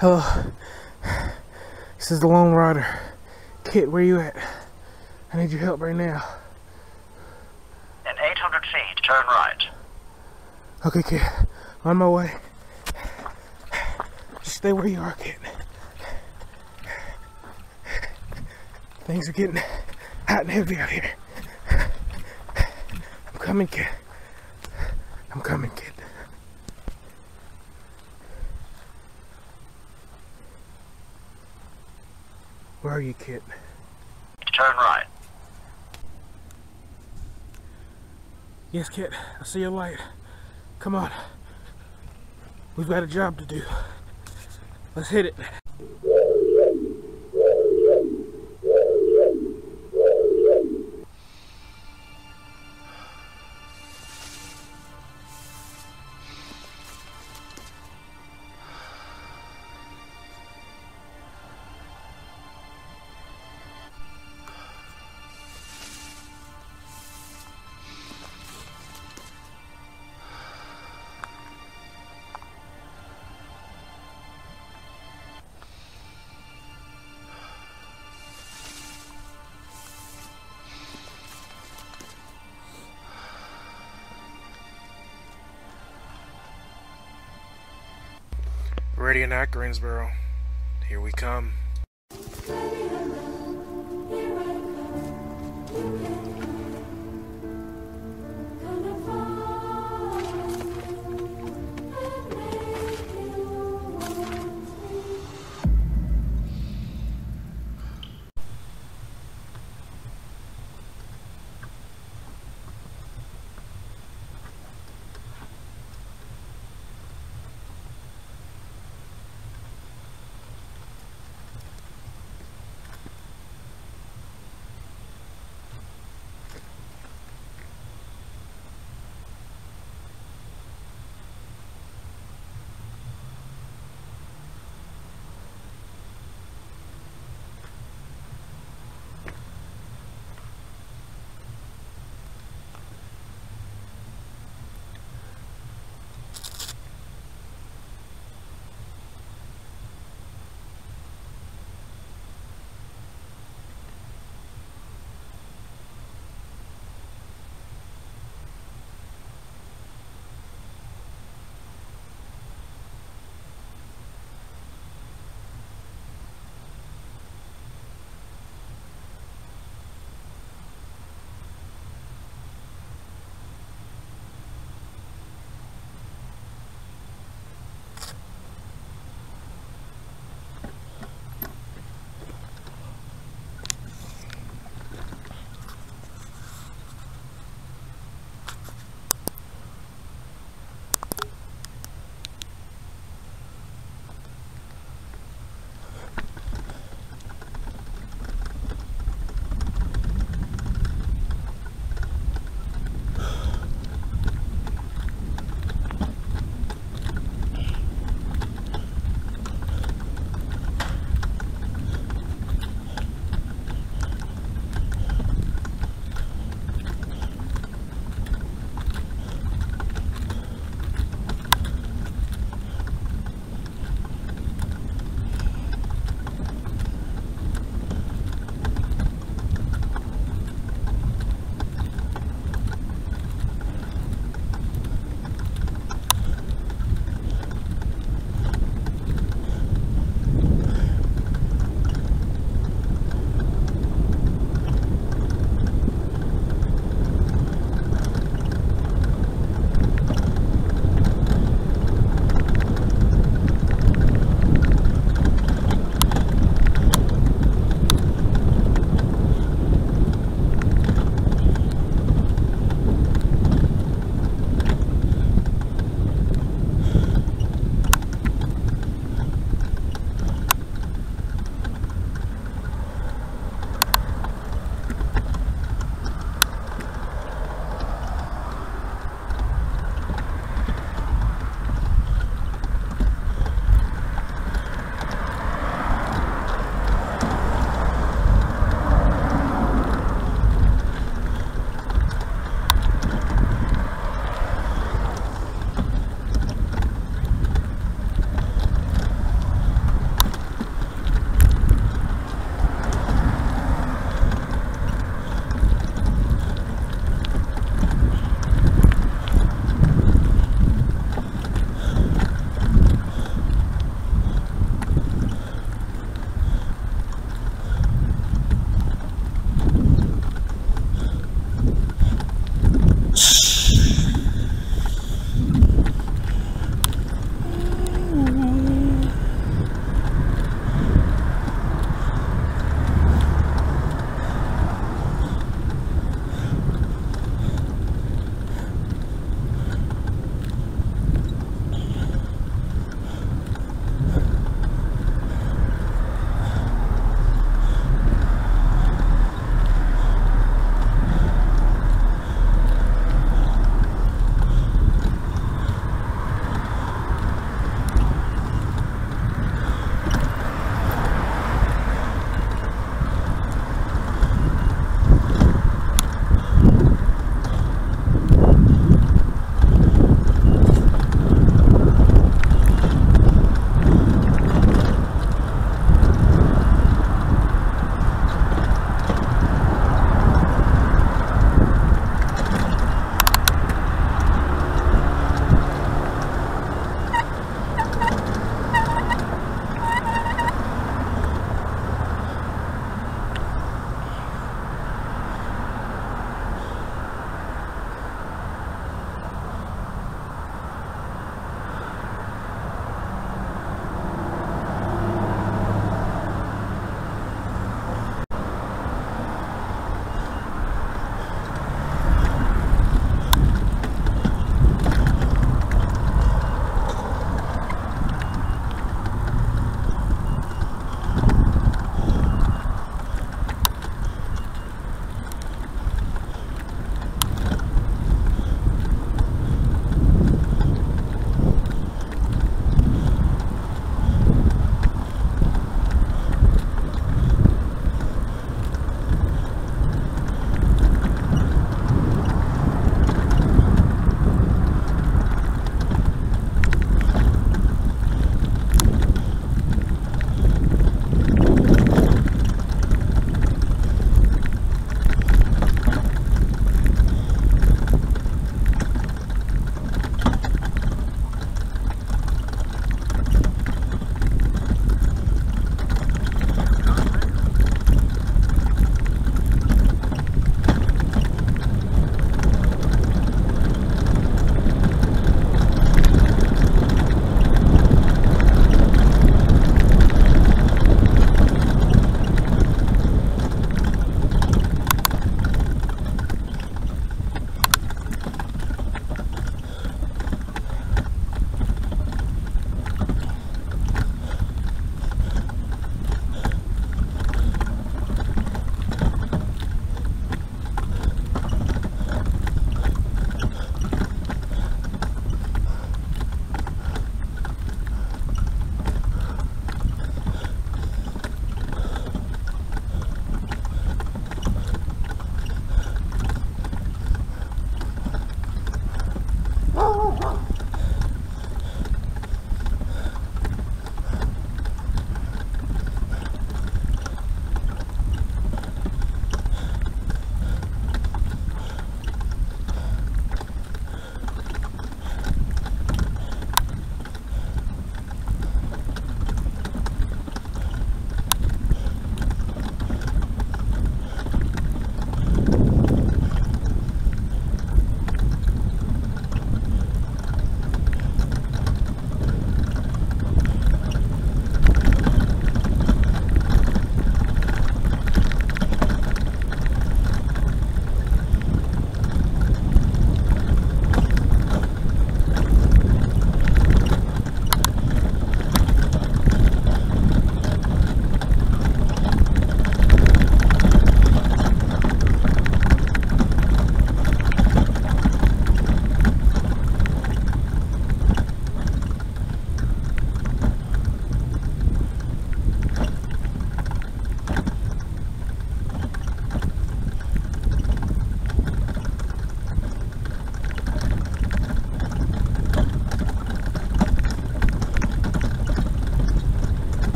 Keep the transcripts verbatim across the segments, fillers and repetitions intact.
Hello. This is the Lone Rider. KITT, where you at? I need your help right now. In eight hundred feet, turn right. Okay, KITT. On my way. Just stay where you are, KITT. Things are getting hot and heavy out here. I'm coming, KITT. I'm coming, KITT. Where are you, KITT? Turn right. Yes, KITT. I see your light. Come on. We've got a job to do. Let's hit it. Ready or not, Greensboro. Here we come.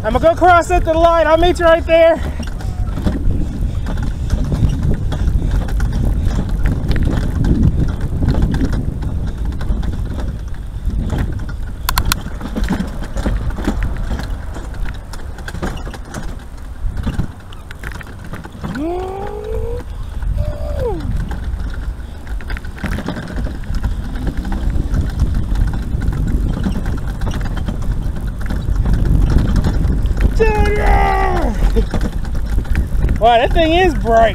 I'm gonna go cross at the light. I'll meet you right there. Wow, that thing is bright.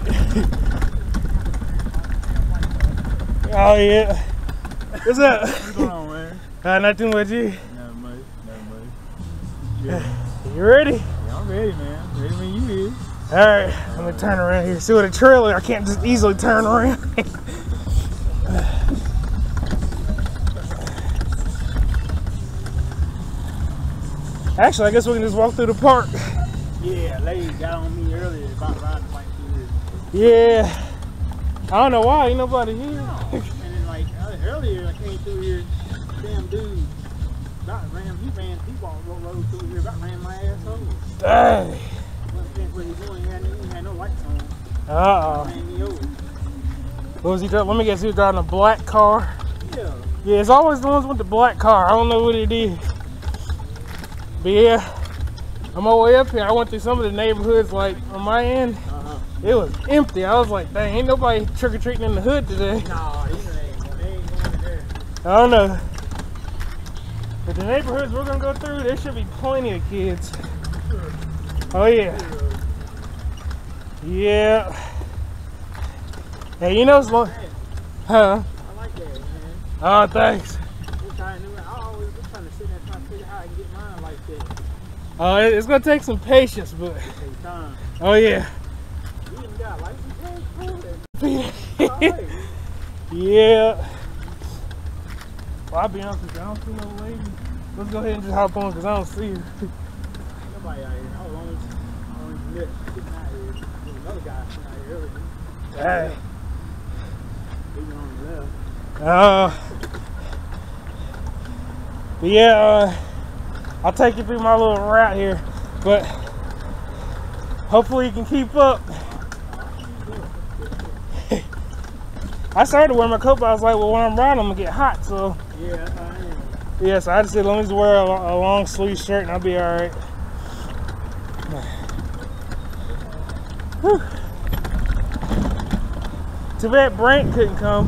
Oh yeah. What's up? What's going on, man? Uh, nothing with you. Not much, not much. Yeah. You ready? Yeah, I'm ready, man. Ready when you is. All right, I'm gonna turn around here. See, with a trailer, I can't just easily turn around. Actually, I guess we can just walk through the park. Yeah, lady got on me earlier about riding the bike through here. Yeah. I don't know why, ain't nobody here. And then like earlier I came through here, damn dude about ran, he ran, he walked rode through here, about ran my ass over. Hey. What he doing, he had, he had no lights on. Uh-oh. Ran me over. What was he driving? Let me guess, he was driving a black car. Yeah. Yeah, it's always the ones with the black car. I don't know what it is. But yeah, I'm all the way up here. I went through some of the neighborhoods, like on my end. Uh-huh. It was empty. I was like, dang, ain't nobody trick-or-treating in the hood today. Nah, they ain't, they ain't going there. I don't know. But the neighborhoods we're gonna go through, there should be plenty of kids. Oh yeah. Yeah. Hey, you know it's long. Huh? I like that, man. Oh, thanks. I'm trying to, I always been trying to sit there trying to figure out how I can get mine like that. Oh, it's gonna take some patience, but. It takes time. Oh yeah. You even got a license plate? Alright. Yeah. Well, I'll be honest with you, I don't see no lady. Let's go ahead and just hop on because I don't see her. Nobody out here. I was only, I only met sitting out here. There's another guy sitting out here earlier. Hey. He went on the left. Uh, but yeah, uh, I'll take you through my little route here, but hopefully you can keep up. I started wearing my coat, but I was like, well, when I'm riding, I'm gonna get hot, so. Yeah, that's how I am. Yeah, so I just said, let me just wear a, a long sleeve shirt and I'll be all right. Whew. Too bad Brent couldn't come.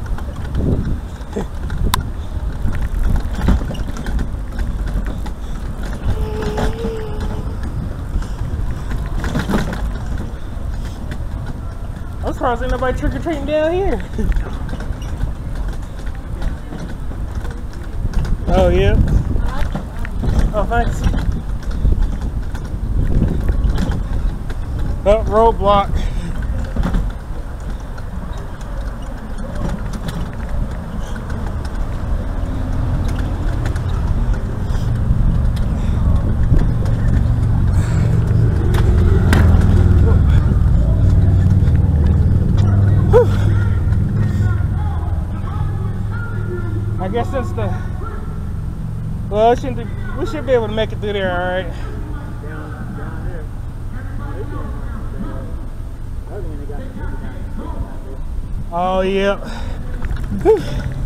I'm surprised ain't nobody trick-or-treating down here. Oh, yeah. Oh, thanks. Oh, roadblock. I guess that's the. Well, it shouldn't be, we should be able to make it through there, all right. Down, down there. Oh, they got the down there. Oh, yeah. Whew.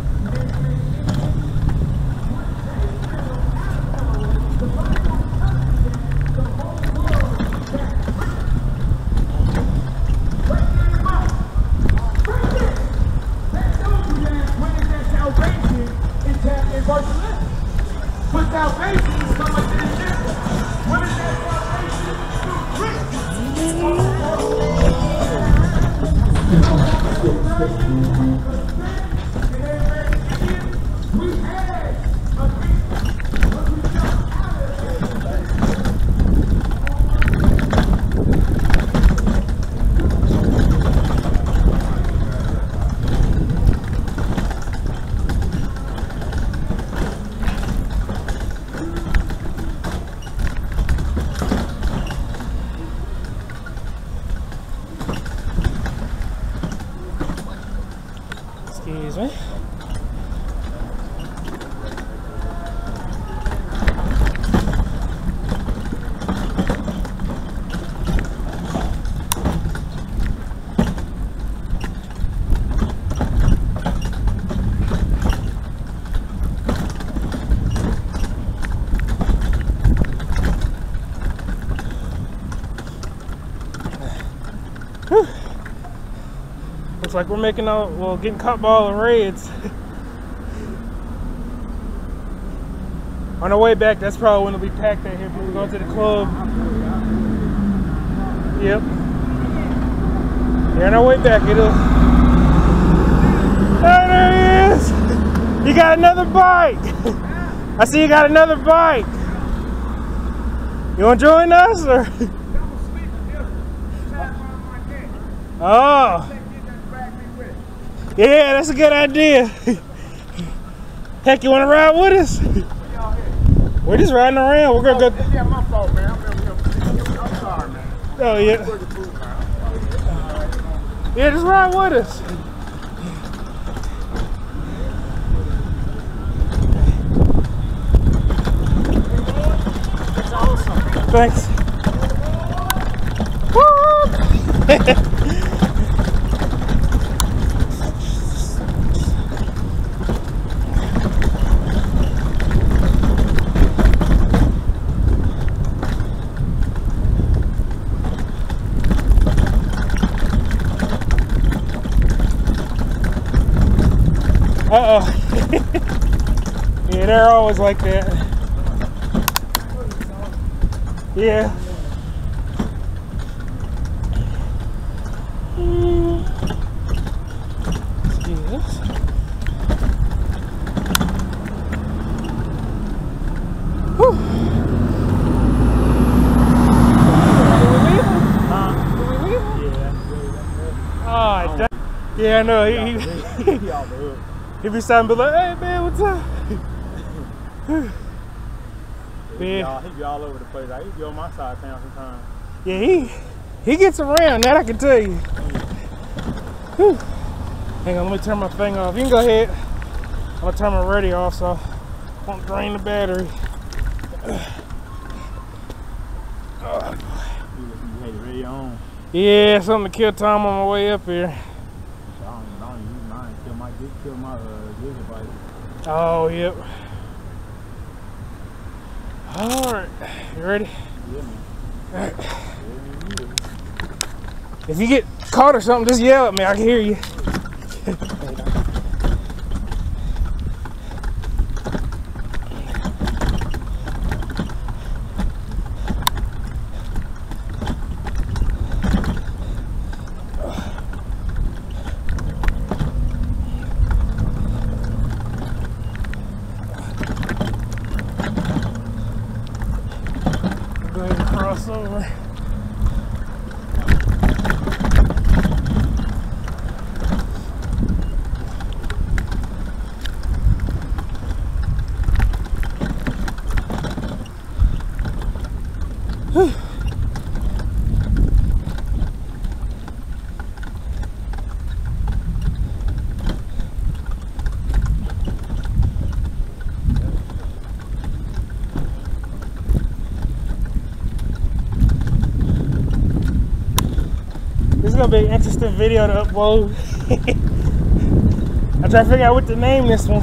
Put salvation is coming to the temple. What is that salvation? We had a Excuse me. Looks like we're making out, well, getting caught by all the reds. On our way back, that's probably when it'll be packed out here. People going to the club. Yep. Yeah, on our way back, it'll. Oh, there he is! You got another bite! I see you got another bite. You want to join us, or? Oh. Yeah, that's a good idea. Heck, you want to ride with us? We're just riding around. We're gonna go. Yeah, my fault, man. I'm sorry, man. Oh yeah. Yeah, just ride with us. That's awesome. Thanks. Woo! Uh-oh. Yeah, they're always like that. Yeah. Mm. Yes. Whew. Did we leave him? Huh? Did we leave him? Yeah. Oh, that, yeah, I know. He, he, He off the hook. he be stopping, be like, hey man, what's up? He be, Yeah. all, he be all over the place. Like, he be on my side of town sometimes. Yeah, he he gets around, that I can tell you. Whew. Hang on, let me turn my thing off. You can go ahead. I'm gonna turn my radio off so I won't drain the battery. Oh. You, you had the radio on. Yeah, something to kill time on my way up here. I don't, I don't use mine. Kill my, kill my uh, gigabyte. Oh, yep. All right, you ready? Yeah, man. All right. Yeah, man. If you get caught or something, just yell at me. I can hear you. Go ahead and cross over. This is gonna be an interesting video to upload. I'm trying to figure out what to name this one.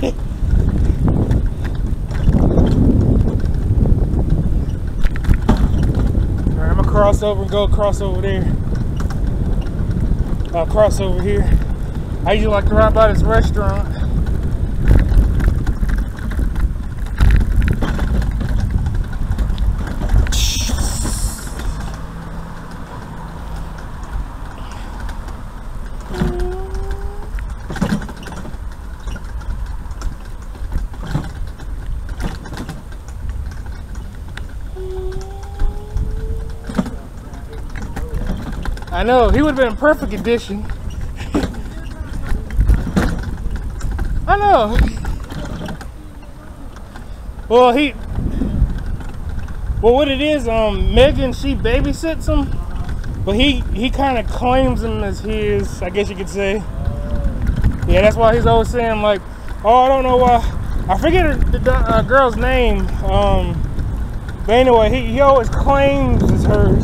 Alright, I'm gonna cross over and go across over there. I'll cross over here. I usually like to ride by this restaurant. I know, he would have been in perfect condition. I know. Well, he, well, what it is, um, Megan, she babysits him, but he, he kind of claims him as his, I guess you could say. Yeah, that's why he's always saying like, oh, I don't know why. I forget her, the uh, girl's name. Um, but anyway, he, he always claims it's hers.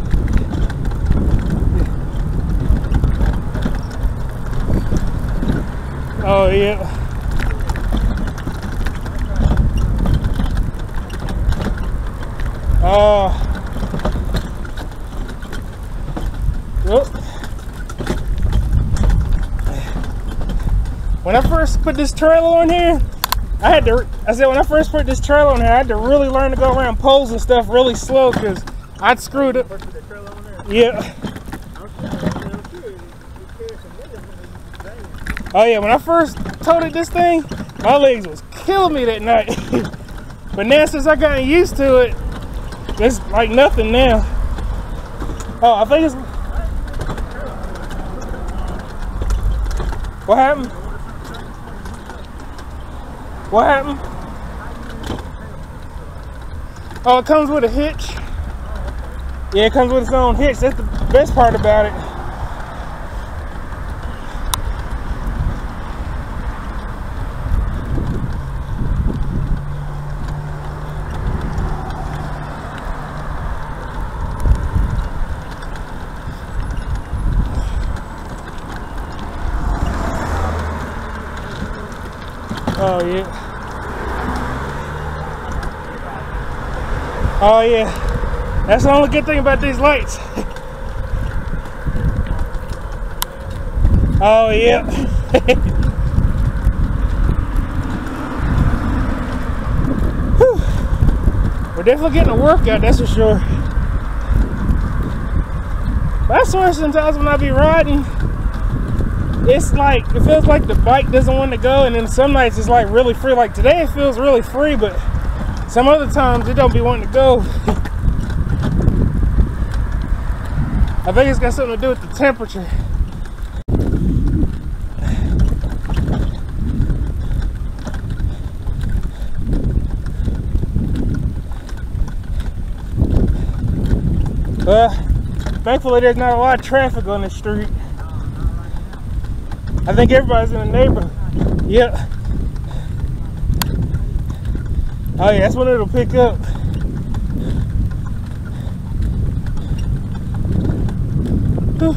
Oh yeah. Uh. Whoop. when I first put this trailer on here, I had to, I said when I first put this trailer on here, I had to really learn to go around poles and stuff really slow because I'd screwed it. First put that trailer on there. Yeah. I'm sure you carry some weight on it. Oh yeah, when I first toted this thing, my legs was killing me that night. But now since I got used to it, it's like nothing now. Oh, I think it's... What happened? What happened? Oh, it comes with a hitch. Yeah, it comes with its own hitch. That's the best part about it. Oh yeah. Oh yeah. That's the only good thing about these lights. Oh yeah. We're definitely getting a workout, that's for sure. But I swear sometimes when I be riding, it's like, it feels like the bike doesn't want to go, and then some nights it's like really free. Like today it feels really free, but some other times it don't be wanting to go. I think it's got something to do with the temperature. Well, thankfully there's not a lot of traffic on the street. I think everybody's in the neighborhood. Yep. Oh yeah, that's when it'll pick up. Whew.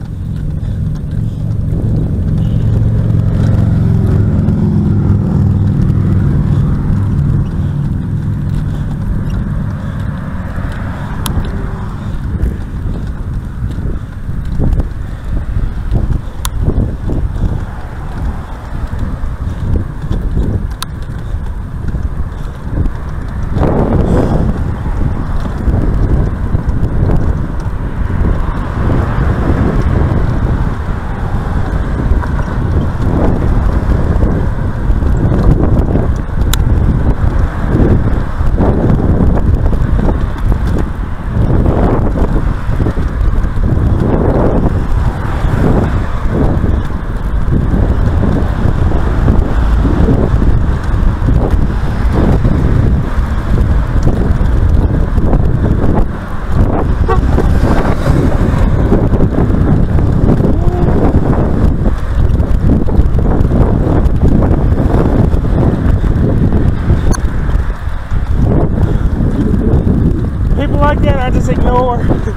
I just ignore.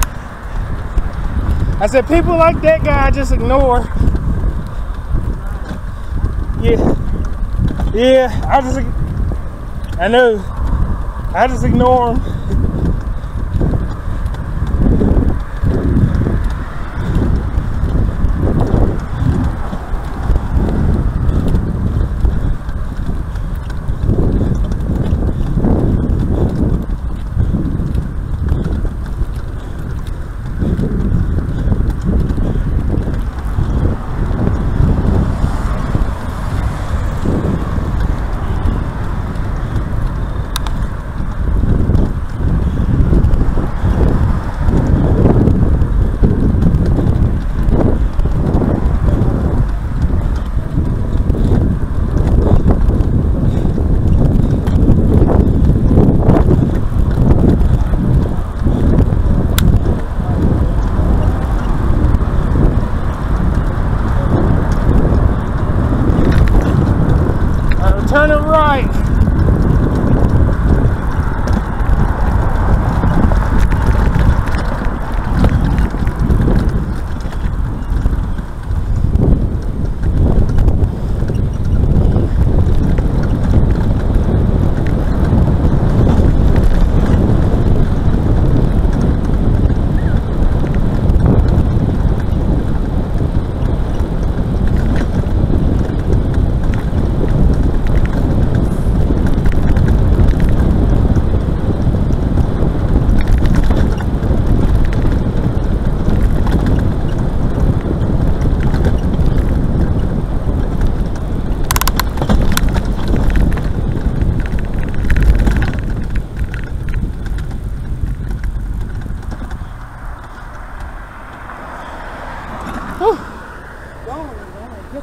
I said people like that guy I just ignore. Yeah. Yeah, I just, I know. I just ignore him.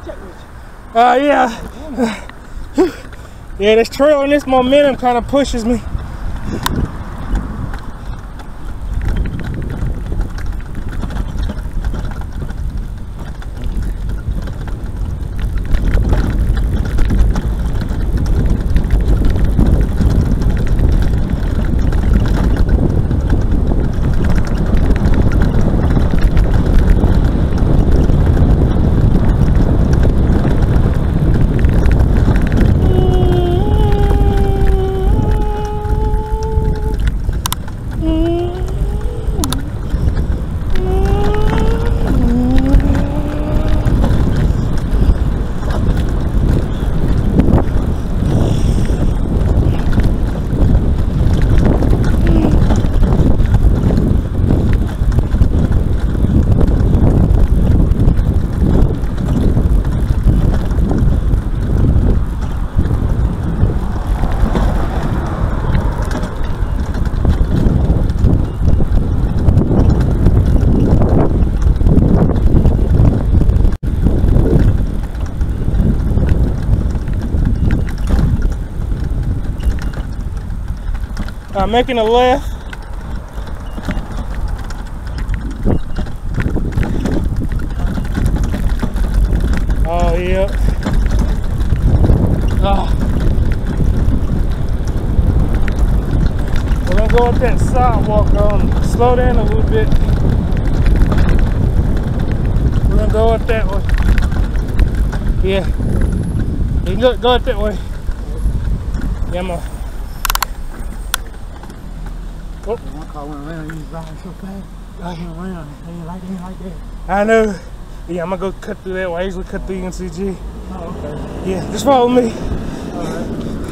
catch up with you. Uh, yeah. Yeah, this trail and this momentum kind of pushes me. I'm making a left. Oh, yeah. Oh. We're gonna go up that sidewalk, um, slow down a little bit. We're gonna go up that way. Yeah. You can go, go up that way. Yeah, I'm a, Oh. One car went around, he was riding so fast. I went around, they ain't like, they ain't like that. I know. Yeah, I'm gonna go cut through that way. I usually cut through N C G. Oh, okay. Yeah, just follow me. Alright.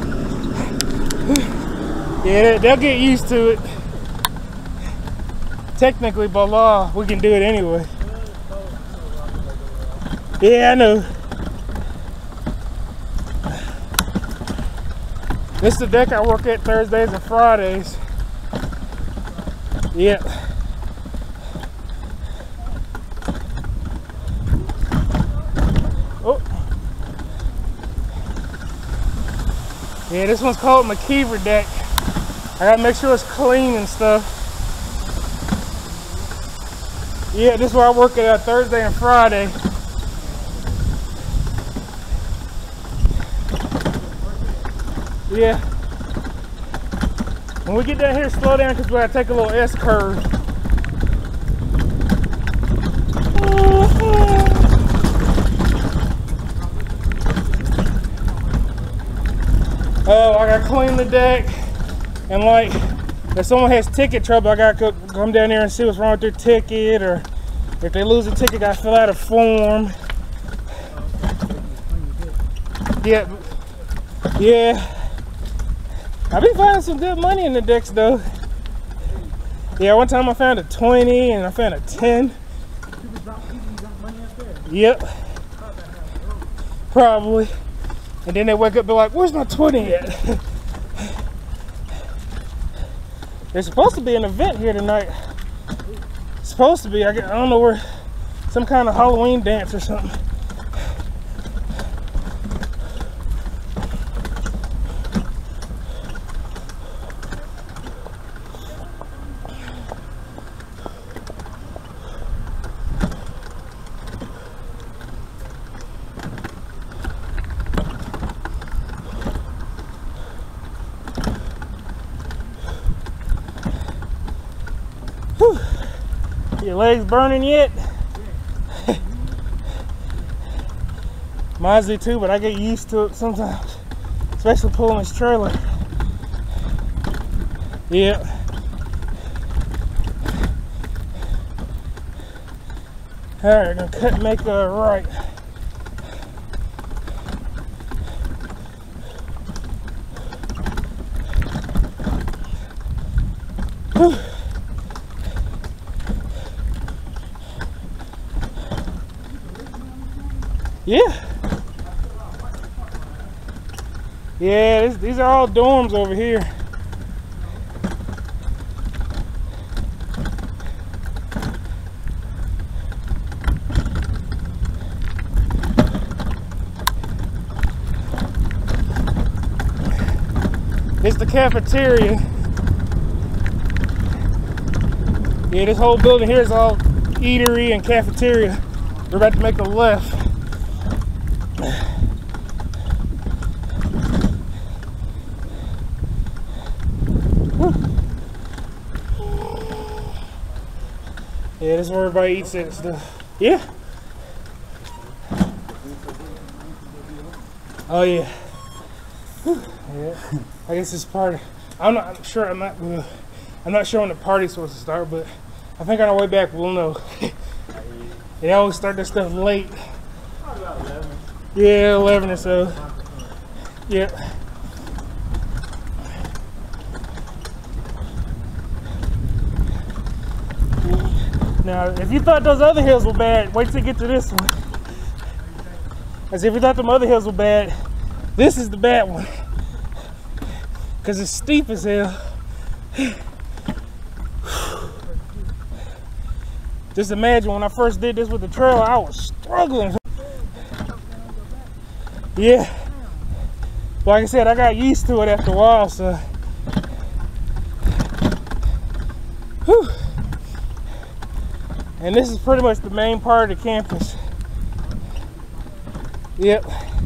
Yeah, they'll get used to it. Technically, by law, we can do it anyway. Yeah, I know. This is the deck I work at Thursdays and Fridays. Yep. Oh. Yeah, this one's called McKeever deck. I gotta make sure it's clean and stuff. Yeah, this is where I work at uh, Thursday and Friday. Yeah. When we get down here, slow down because we gotta take a little S curve. Oh, I gotta clean the deck. And like, if someone has ticket trouble, I gotta come down there and see what's wrong with their ticket, or if they lose a ticket, I gotta fill out a form. Yeah, yeah. I've been finding some good money in the decks though. Yeah, one time I found a twenty and I found a ten. Yep. Probably. And then they wake up and be like, where's my twenty at? There's supposed to be an event here tonight. It's supposed to be. I don't know where. Some kind of Halloween dance or something. Whew. Your legs burning yet? Mine's do too, but I get used to it sometimes, especially pulling this trailer. Yep. All right, gonna cut and make a right. Whew. Yeah. Yeah, this, these are all dorms over here. It's the cafeteria. Yeah, this whole building here is all eatery and cafeteria. We're about to make a left. Yeah, this is where everybody eats it and stuff. Yeah. Oh yeah. Yeah. I guess it's part of, I'm not I'm sure I'm not uh, I'm not sure when the party's supposed to start, but I think on our way back we'll know. They always start this stuff late. About eleven. Yeah, eleven or so. Yeah. Now, if you thought those other hills were bad, wait till you get to this one. As if you thought them other hills were bad, this is the bad one. Cause it's steep as hell. Just imagine when I first did this with the trail, I was struggling. Yeah. Like I said, I got used to it after a while, so. Whew. And this is pretty much the main part of the campus. Yep.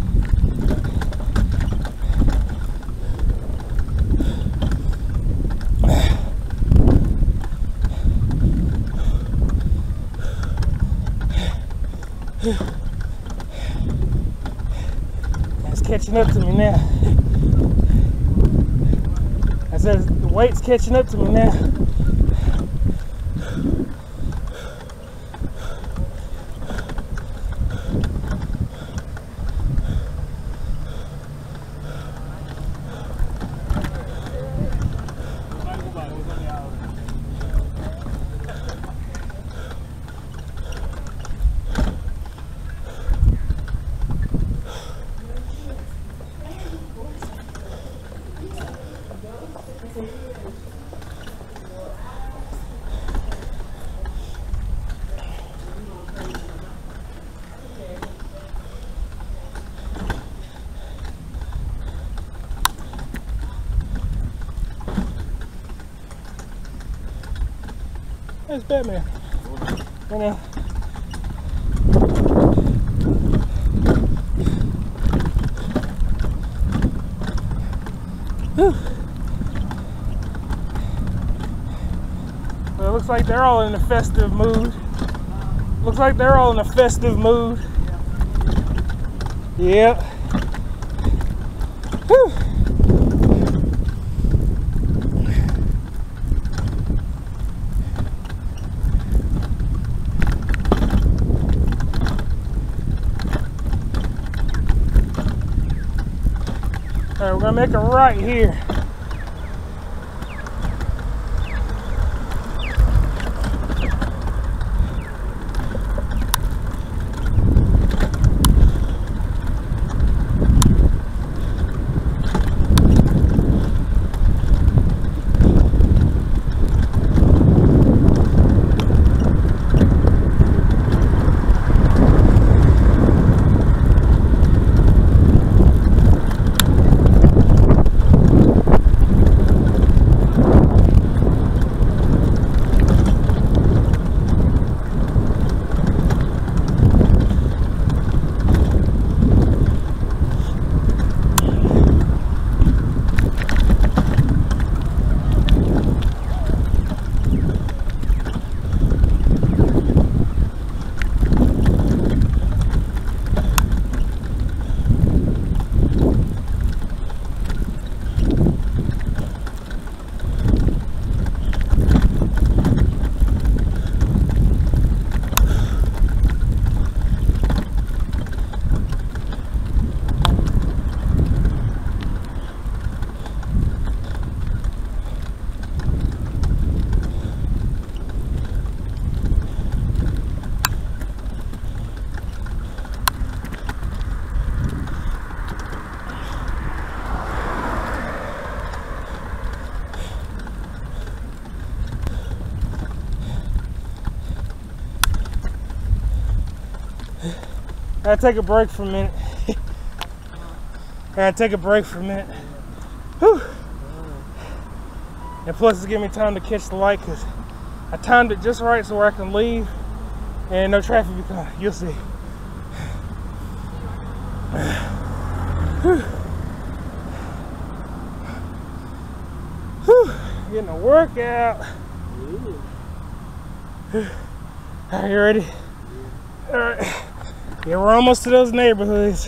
It's catching up to me now. I said the weight's catching up to me now. There's Batman. I know. Whew. Well, it looks like they're all in a festive mood. Looks like they're all in a festive mood. Yep. Whew. All right, we're gonna make a right here. Gotta take a break for a minute. Gotta take a break for a minute. Whew. And plus it's giving me time to catch the light because I timed it just right so where I can leave and no traffic because you'll see. Whew. Whew. Getting a workout. Are you ready? All right. Yeah, we're almost to those neighborhoods.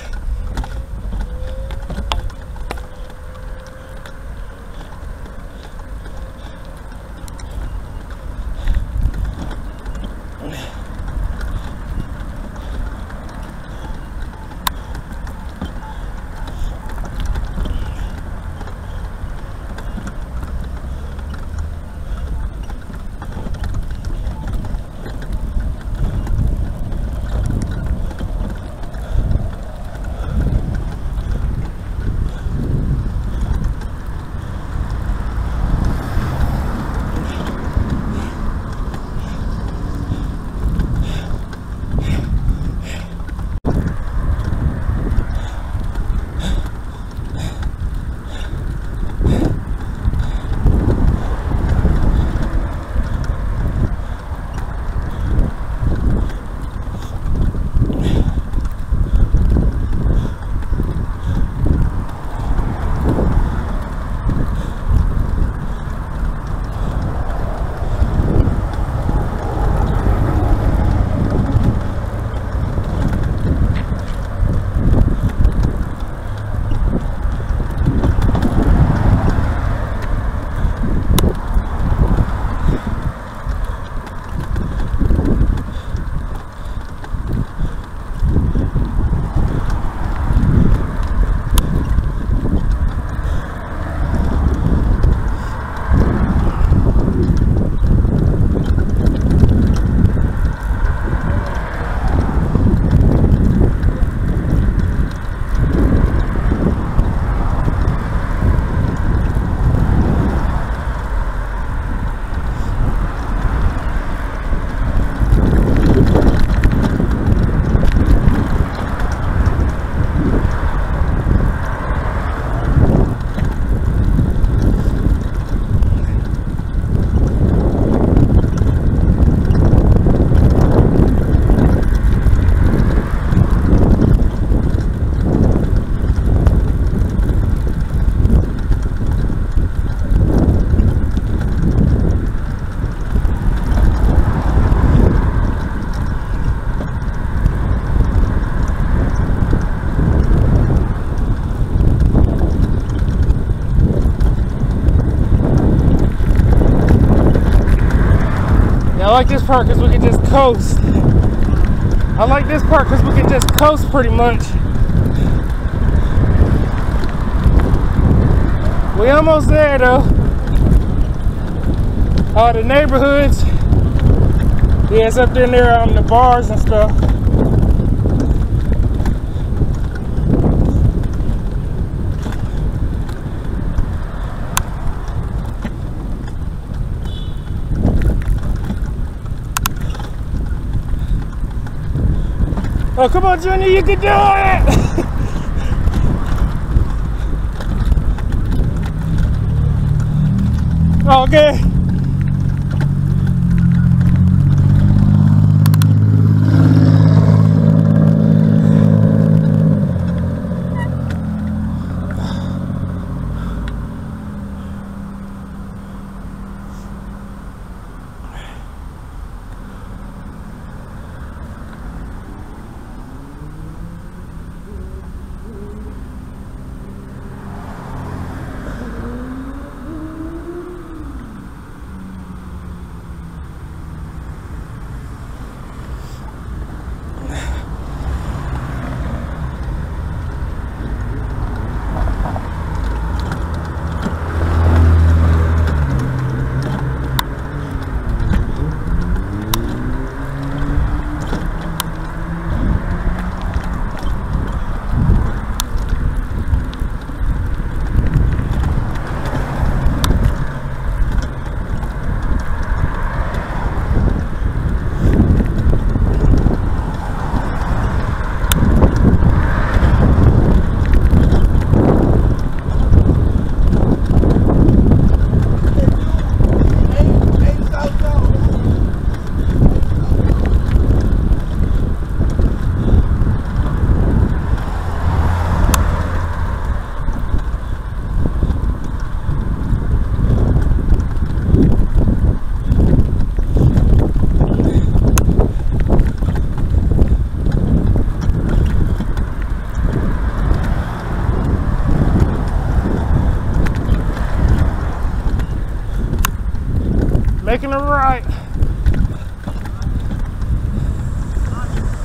I like this part because we can just coast. I like this part because we can just coast pretty much. We almost there though. Oh, the neighborhoods. Yeah, it's up there near um, the bars and stuff. Oh, come on, Junior, you can do it! Oh, okay.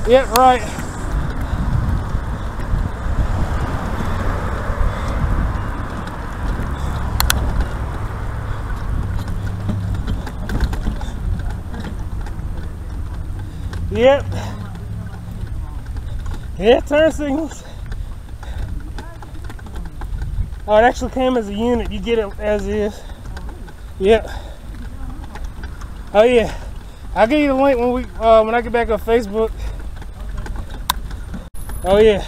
Yeah, right. Yep. Yeah, turn signals. Oh, it actually came as a unit. You get it as is. Yep. Oh yeah. I'll give you the link when we uh, when I get back on Facebook. Oh yeah.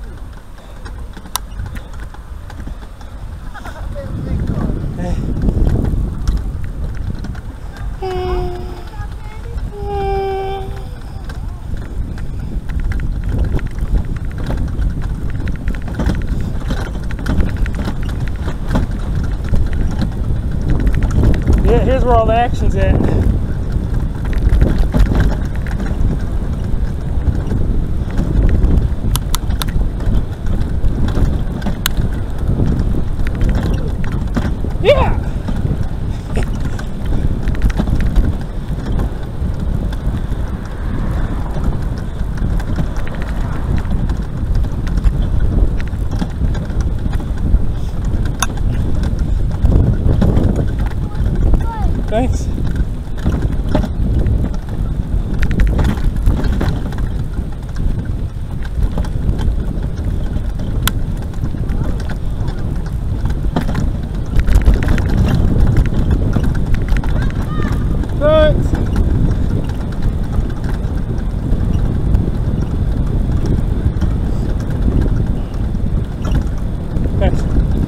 Yeah, here's where all the action's at. Yeah! Thanks. Thanks. Thanks.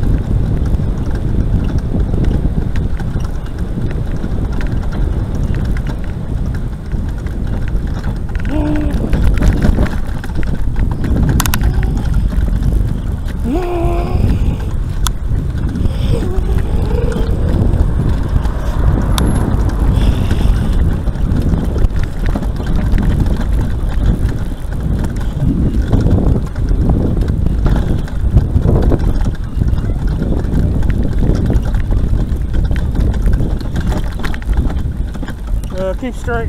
Uh, keep straight.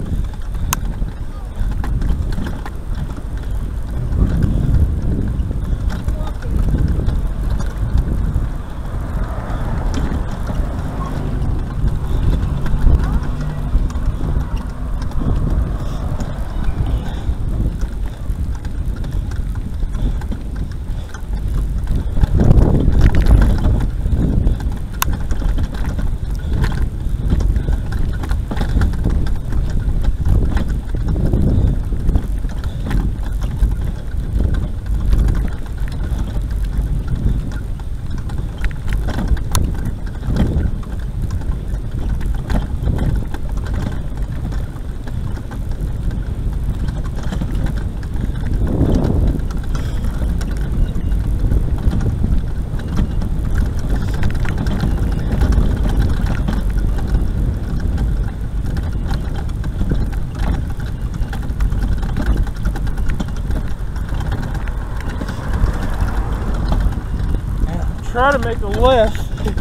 Try to make a left.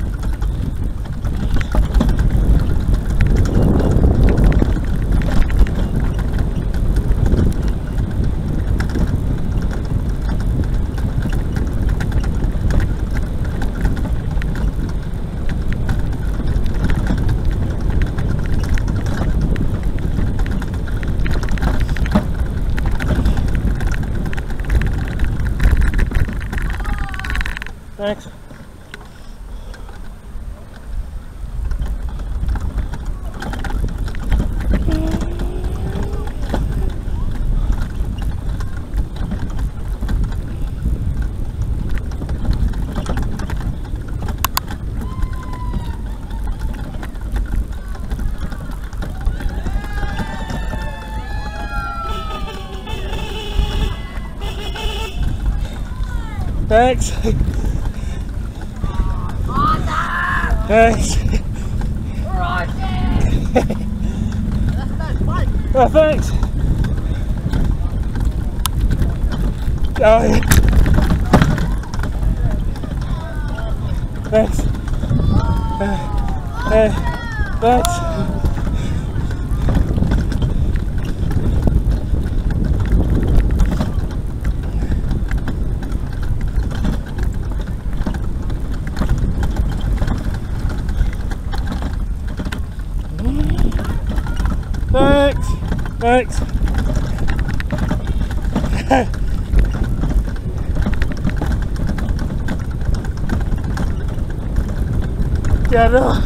Thanks. Thanks. Thanks. Oh, thanks. Oh, yeah. Thanks. Uh, hey, thanks. Thanks. Yeah, I know.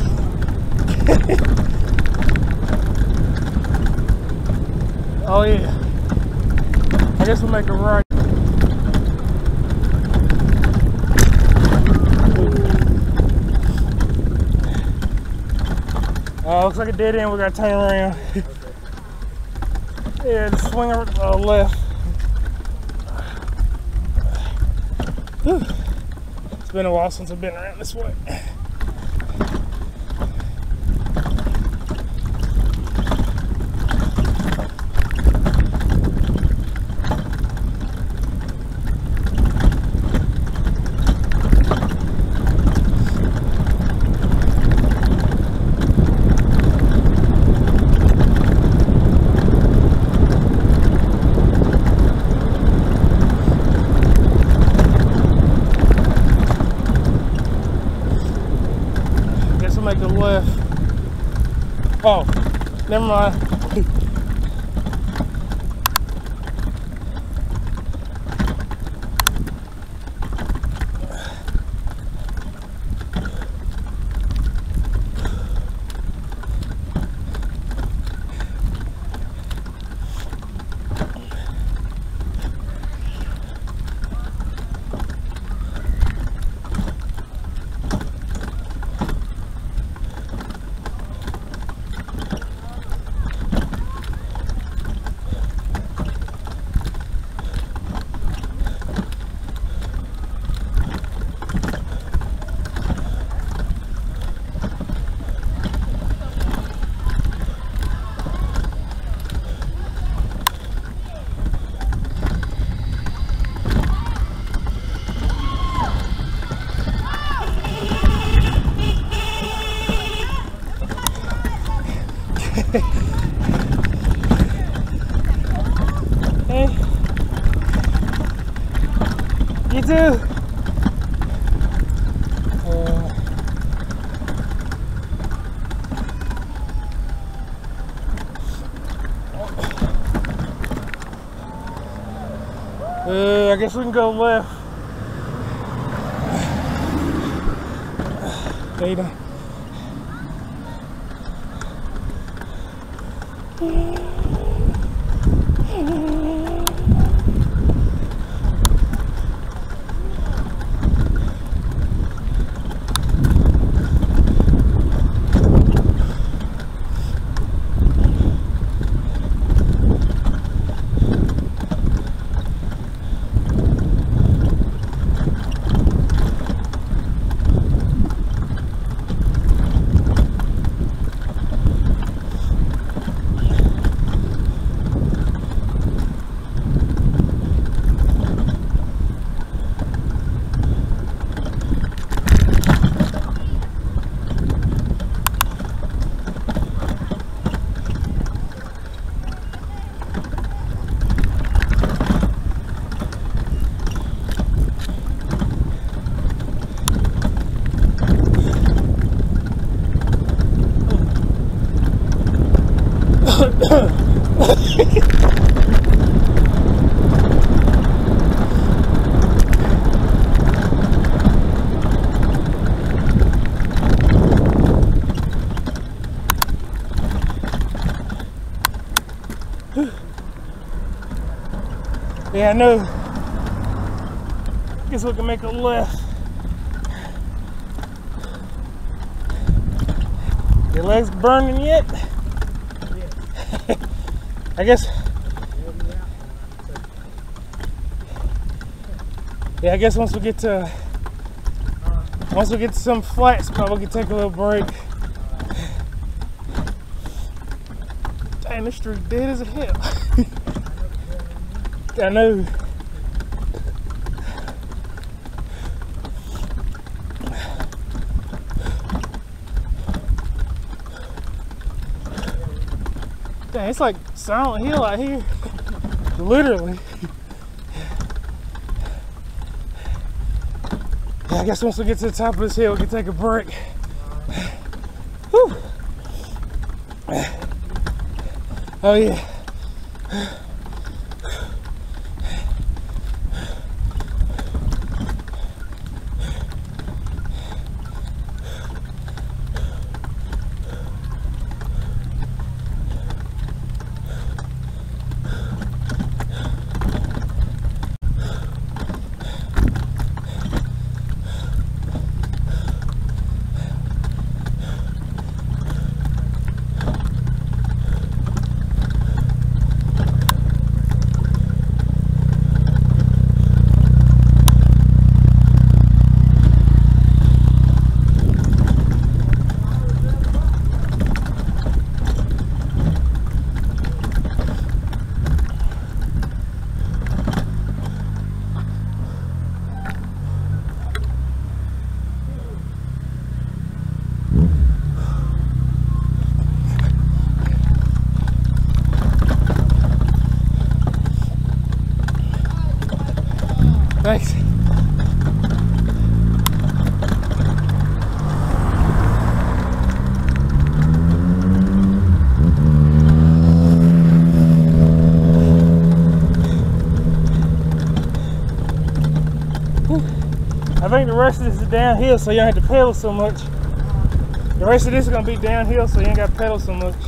Oh yeah. I guess we'll make a right. Uh, looks like a dead end. We gotta turn around. Yeah, just swing uh, left. Whew. It's been a while since I've been around this way. Make a left. Oh, never mind. Hey, you too. Uh, uh, I guess we can go left. Data. Yeah, I know. Guess we can make a left. Your legs burning yet? I guess. Yeah, I guess once we get to once we get to some flat spot, we can take a little break. Dang, this street dead as a hell. I know. Dang, it's like Silent Hill out here. Literally. Yeah, I guess once we get to the top of this hill, we can take a break. Whew. Oh yeah. Thanks. I think the rest of this is downhill, so you don't have to pedal so much. The rest of this is gonna be downhill, so you ain't got to pedal so much.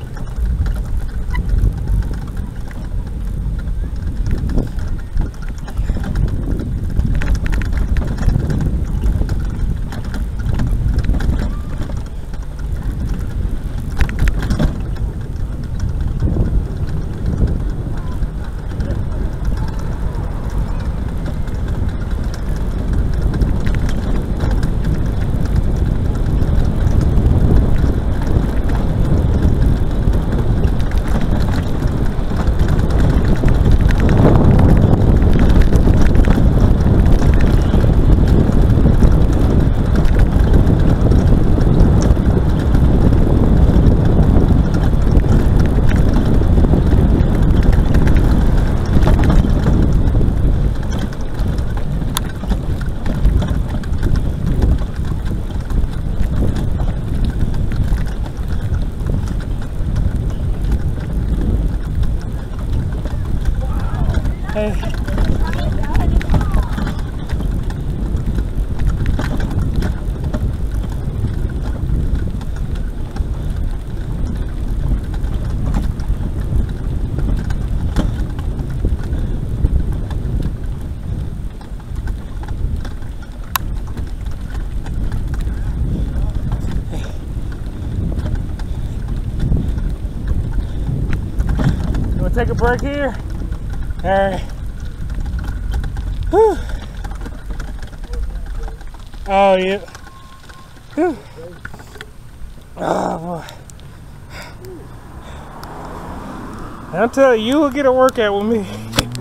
Hey. You wanna take a break here? All right. Whew. Oh yeah. Whew. Oh boy. I'll tell you, you will get a workout with me.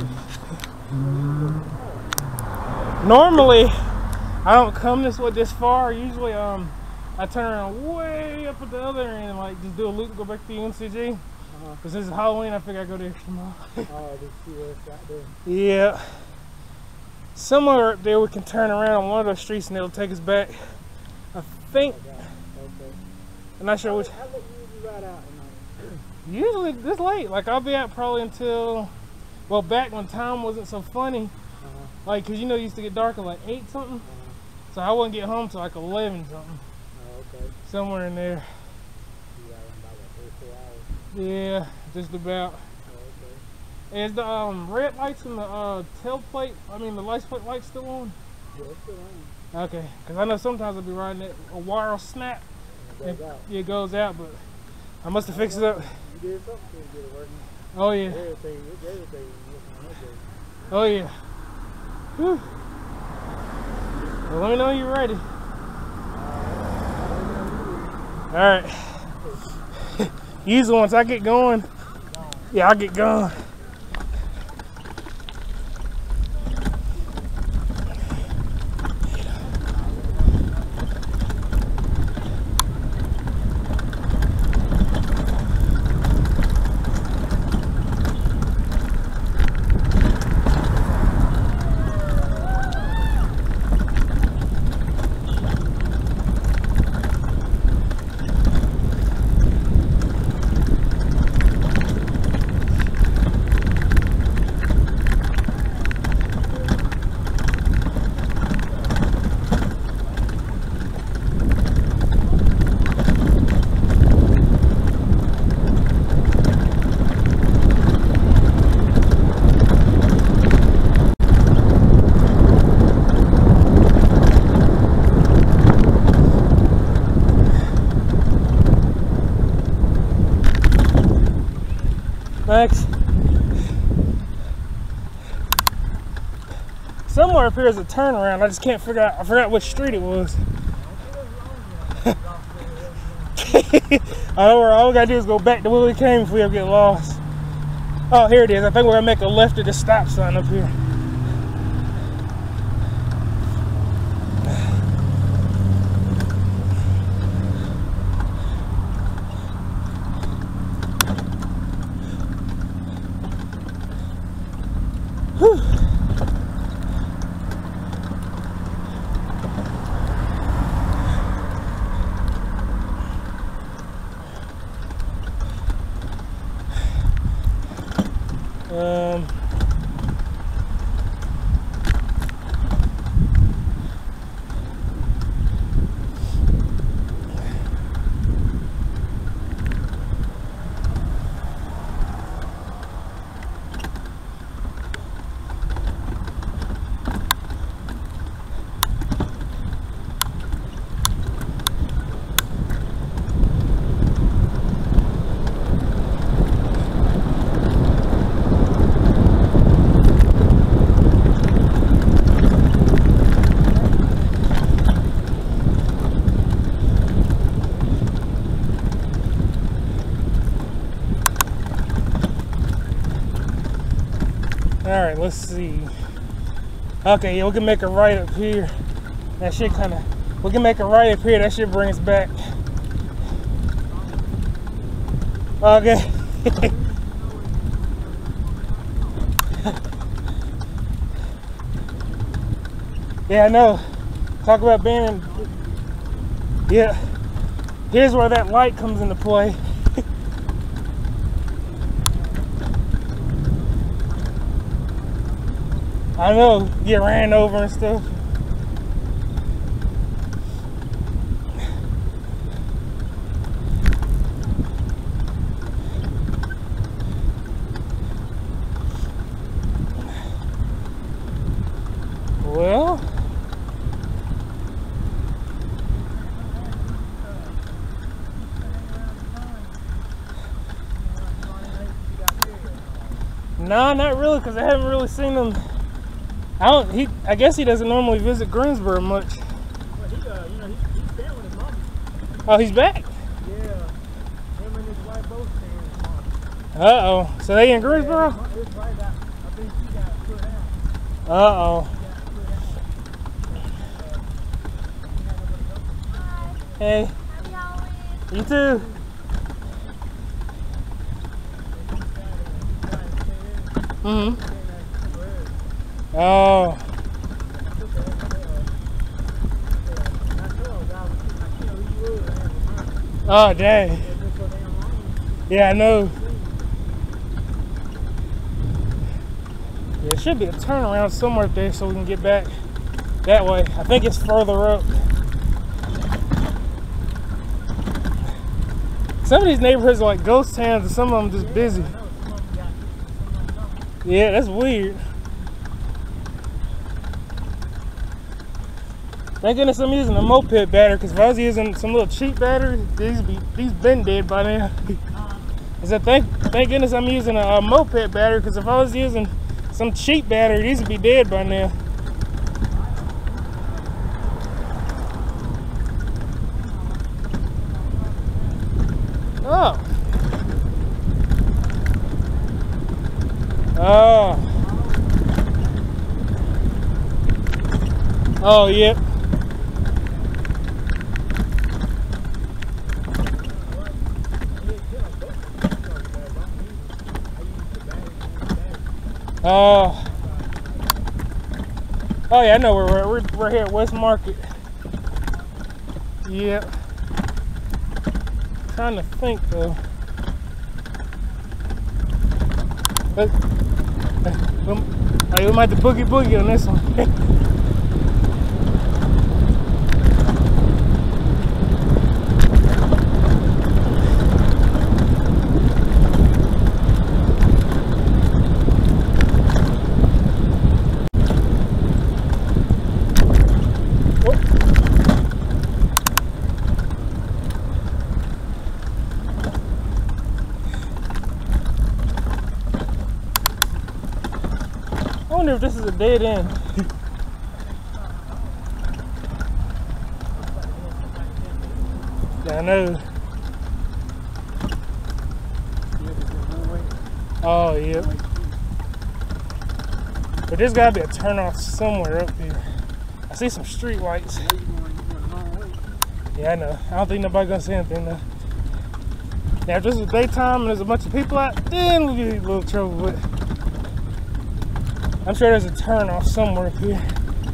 Normally, I don't come this way this far. Usually, um, I turn around way up at the other end and like just do a loop and go back to the U N C G. Uh-huh. But since it's Halloween, I figure I go the extra mile. Oh, did you see where it's at there? Yeah. Somewhere up there we can turn around on one of those streets and it'll take us back. I think. Okay. Okay. I'm not sure How, which. how late you usually ride out at night? Usually this late. Like I'll be out probably until, well, back when time wasn't so funny. Uh-huh. Like, cause you know it used to get dark at like eight something. Uh-huh. So I wouldn't get home till like eleven something. Oh, okay. Somewhere in there. You ride around about like three, four hours. Yeah, just about. Oh, okay. Is the um, red lights and the uh, tailplate, I mean the license plate lights still on? Yeah, it's still on. Okay, because I know sometimes I'll be riding it, a wire will snap. And it goes and out. it goes out, but I must have fixed it up. You did something to get it working. Oh yeah. Everything, everything was looking on that day. Oh yeah. Whew. Well, let me know when you're ready. Alright. Usually once I get going, yeah, I get going. somewhere up here is a turnaround. I just can't figure out. I forgot which street it was. All, all we gotta do is go back to where we came if we ever get lost. Oh, here it is. I think we're gonna make a left at the stop sign up here. Whew. Um, all right, let's see. Okay, yeah, we can make a right up here. That shit kind of, we can make a right up here. That shit bring us back. Okay. Yeah, I know. Talk about being in, yeah. Here's where that light comes into play. I know, get ran over and stuff. Well, nah, not really, because I haven't really seen them. I don't. He. I guess he doesn't normally visit Greensboro much. Well, he, uh, you know, he's, he's staying with his mom. Oh, he's back. Yeah. Him and his wife both staying with his mom. Uh oh. So they in Greensboro? Yeah, his wife got, I think she got put out. Uh oh. Hey. You too. Mm-hmm. Oh. Oh, dang. Yeah, I know. Yeah, it should be a turnaround somewhere up there so we can get back that way. I think it's further up. Some of these neighborhoods are like ghost towns and some of them just busy. Yeah, that's weird. Thank goodness I'm using a moped battery, because if I was using some little cheap battery, these be these been dead by now. I said thank thank goodness I'm using a, a moped battery, because if I was using some cheap battery, these would be dead by now. Oh. Oh. Oh, yep. Oh. Oh yeah, I know where we're at. We're, we're here at West Market. Yep. Trying to think though. But, uh, we might have to boogie boogie on this one. I wonder if this is a dead end. Yeah, I know. Oh, yeah. But there's gotta be a turnoff somewhere up here. I see some street lights. Yeah, I know. I don't think nobody gonna say anything though. Now, if this is daytime and there's a bunch of people out, then we'll get in a little trouble. But I'm sure there's a turnoff somewhere up here.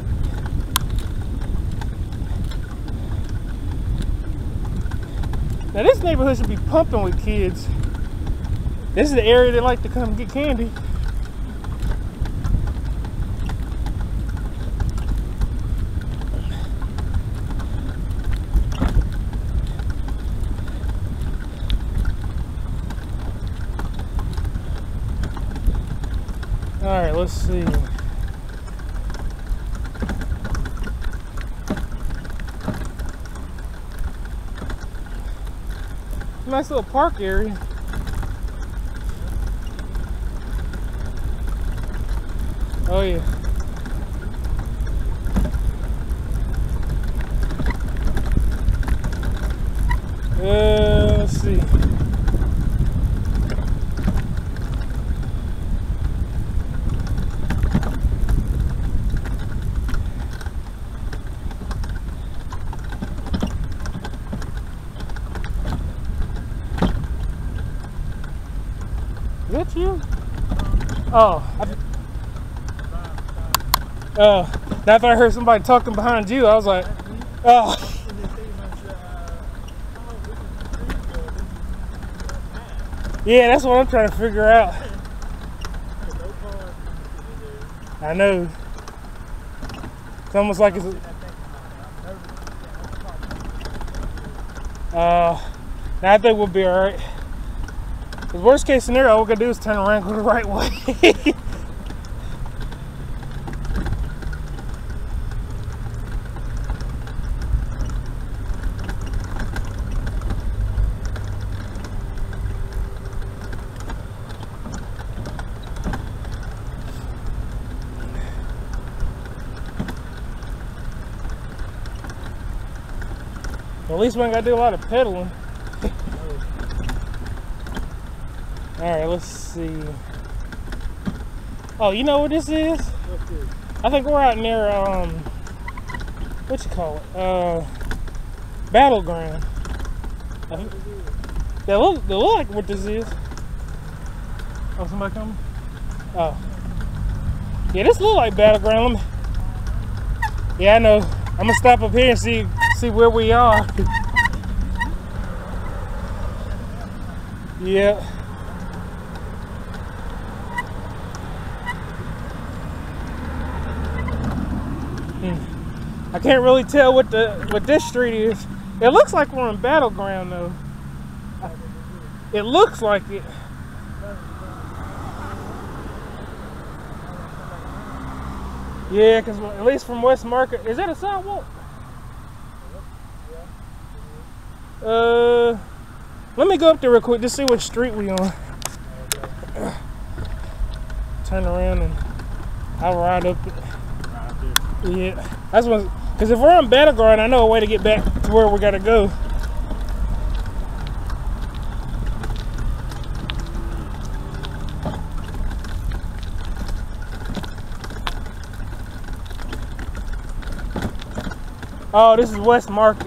Now, this neighborhood should be pumping with kids. This is the area they like to come get candy. All right, let's see. Nice little park area. Oh yeah. Uh, let's see. Is that you? Oh. I, Oh, now if I heard somebody talking behind you, I was like, oh. Yeah, that's what I'm trying to figure out. I know. It's almost like it's. Uh, now I think we'll be alright. The worst case scenario, all we're gonna do is turn around and go the right way. Well, at least we ain't gotta do a lot of pedaling. Alright, let's see. Oh, you know what this is? What's this? I think we're out near, um, what you call it? Uh, Battleground. I think, that look, that look like what this is. Oh, somebody coming? Oh. Yeah, this look like Battleground. Let me, yeah, I know. I'm gonna stop up here and see see where we are. Yeah. Hmm. I can't really tell what the what this street is. It looks like we're in Battleground though. It looks like it. Yeah, because at least from West Market, is that a sidewalk? Uh, let me go up there real quick to see what street we on. Turn around and I'll ride up it. Yeah, that's what. Because if we're on Battleground, I know a way to get back to where we gotta go. Oh, this is West Market.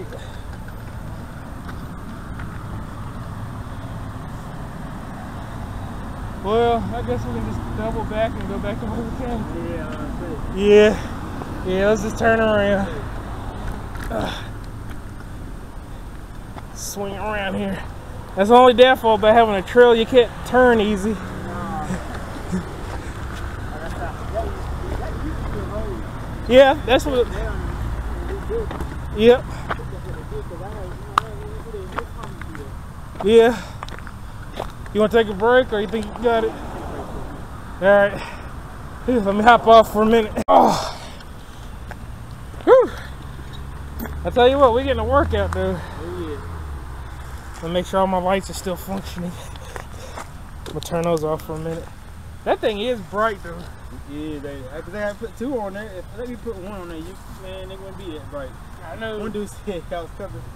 Well, I guess we can just double back and go back to where we came. Yeah, Yeah, yeah, let's just turn around. Uh, swing around here. That's the only downfall about having a trail, you can't turn easy. Yeah, that's what. Yep. Yeah. You want to take a break or you think you got it? Alright. Let me hop off for a minute. Oh. Whew. I tell you what, we're getting a workout though. Let me make sure all my lights are still functioning. I'm going to turn those off for a minute. That thing is bright though. Yeah, they, cause they had put two on there. If let me put one on there, you man, they wouldn't be that bright. I know. One dude said I was covered.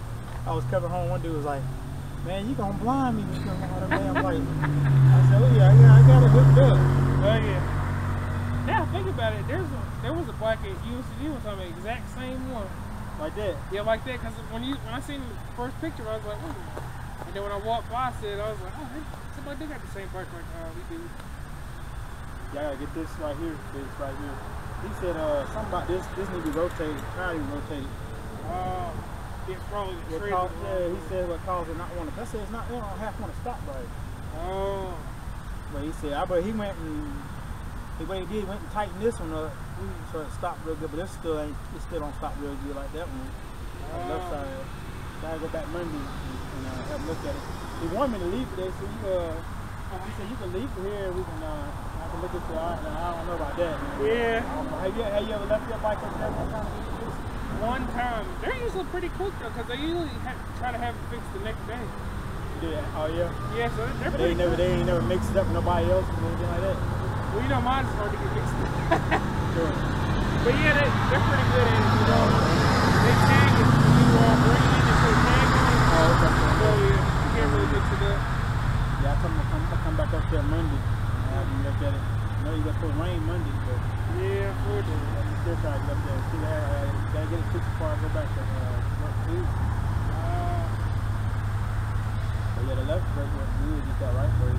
I was coming home, one dude was like, man, you gonna blind me when you come out of the damn light. I said, oh yeah, yeah, I got it hooked up. Oh yeah. Now think about it. There's a, there was a bike at U S C D one time, the exact same one. Like that? Yeah, like that. Cause when you when I seen the first picture, I was like, wait a minute. And then when I walked by, I said, I was like, oh, they, somebody they got the same bike like uh, we do. Yeah, I gotta get this right here, this right here. He said uh, something about this. This need to be rotated. Try to rotate. Oh, it probably the trailer. Cause, yeah, he said what caused it not want to. I said it's not. They don't have want to stop right. Oh. But he said, I but he went and he what he did went and tightened this one up, so it stopped real good. But this still ain't. It still don't stop real good like that one. On the left side. Gotta go back Monday and, and uh, have a look at it. He wanted me to leave today, so you uh, he said you can leave it here. We can uh, I can look at the. I, I don't know about that. Man. Yeah. Have you have you ever left your bike up there one time? One time. They're usually pretty quick though, cause they usually have, try to have it fixed the next day. Yeah. Oh yeah. Yeah, so they're But pretty they ain't never quick. they ain't never mixed it up with nobody else or anything like that. Well, you know, mine's hard to get fixed. Sure. But yeah, they, they're pretty good at it. You know, they tag it. You uh, bring it in and put a tag on it. Oh, okay. So yeah, you can't really mix it up. Yeah, I come, come, I come back up there Monday and have them look at it. I know you got to rain Monday, but Yeah, for I'm still trying to get up there. See that? I gotta get it fixed before I go back to uh, work too. Uh, But yeah, the left brake works good. Just that right brake.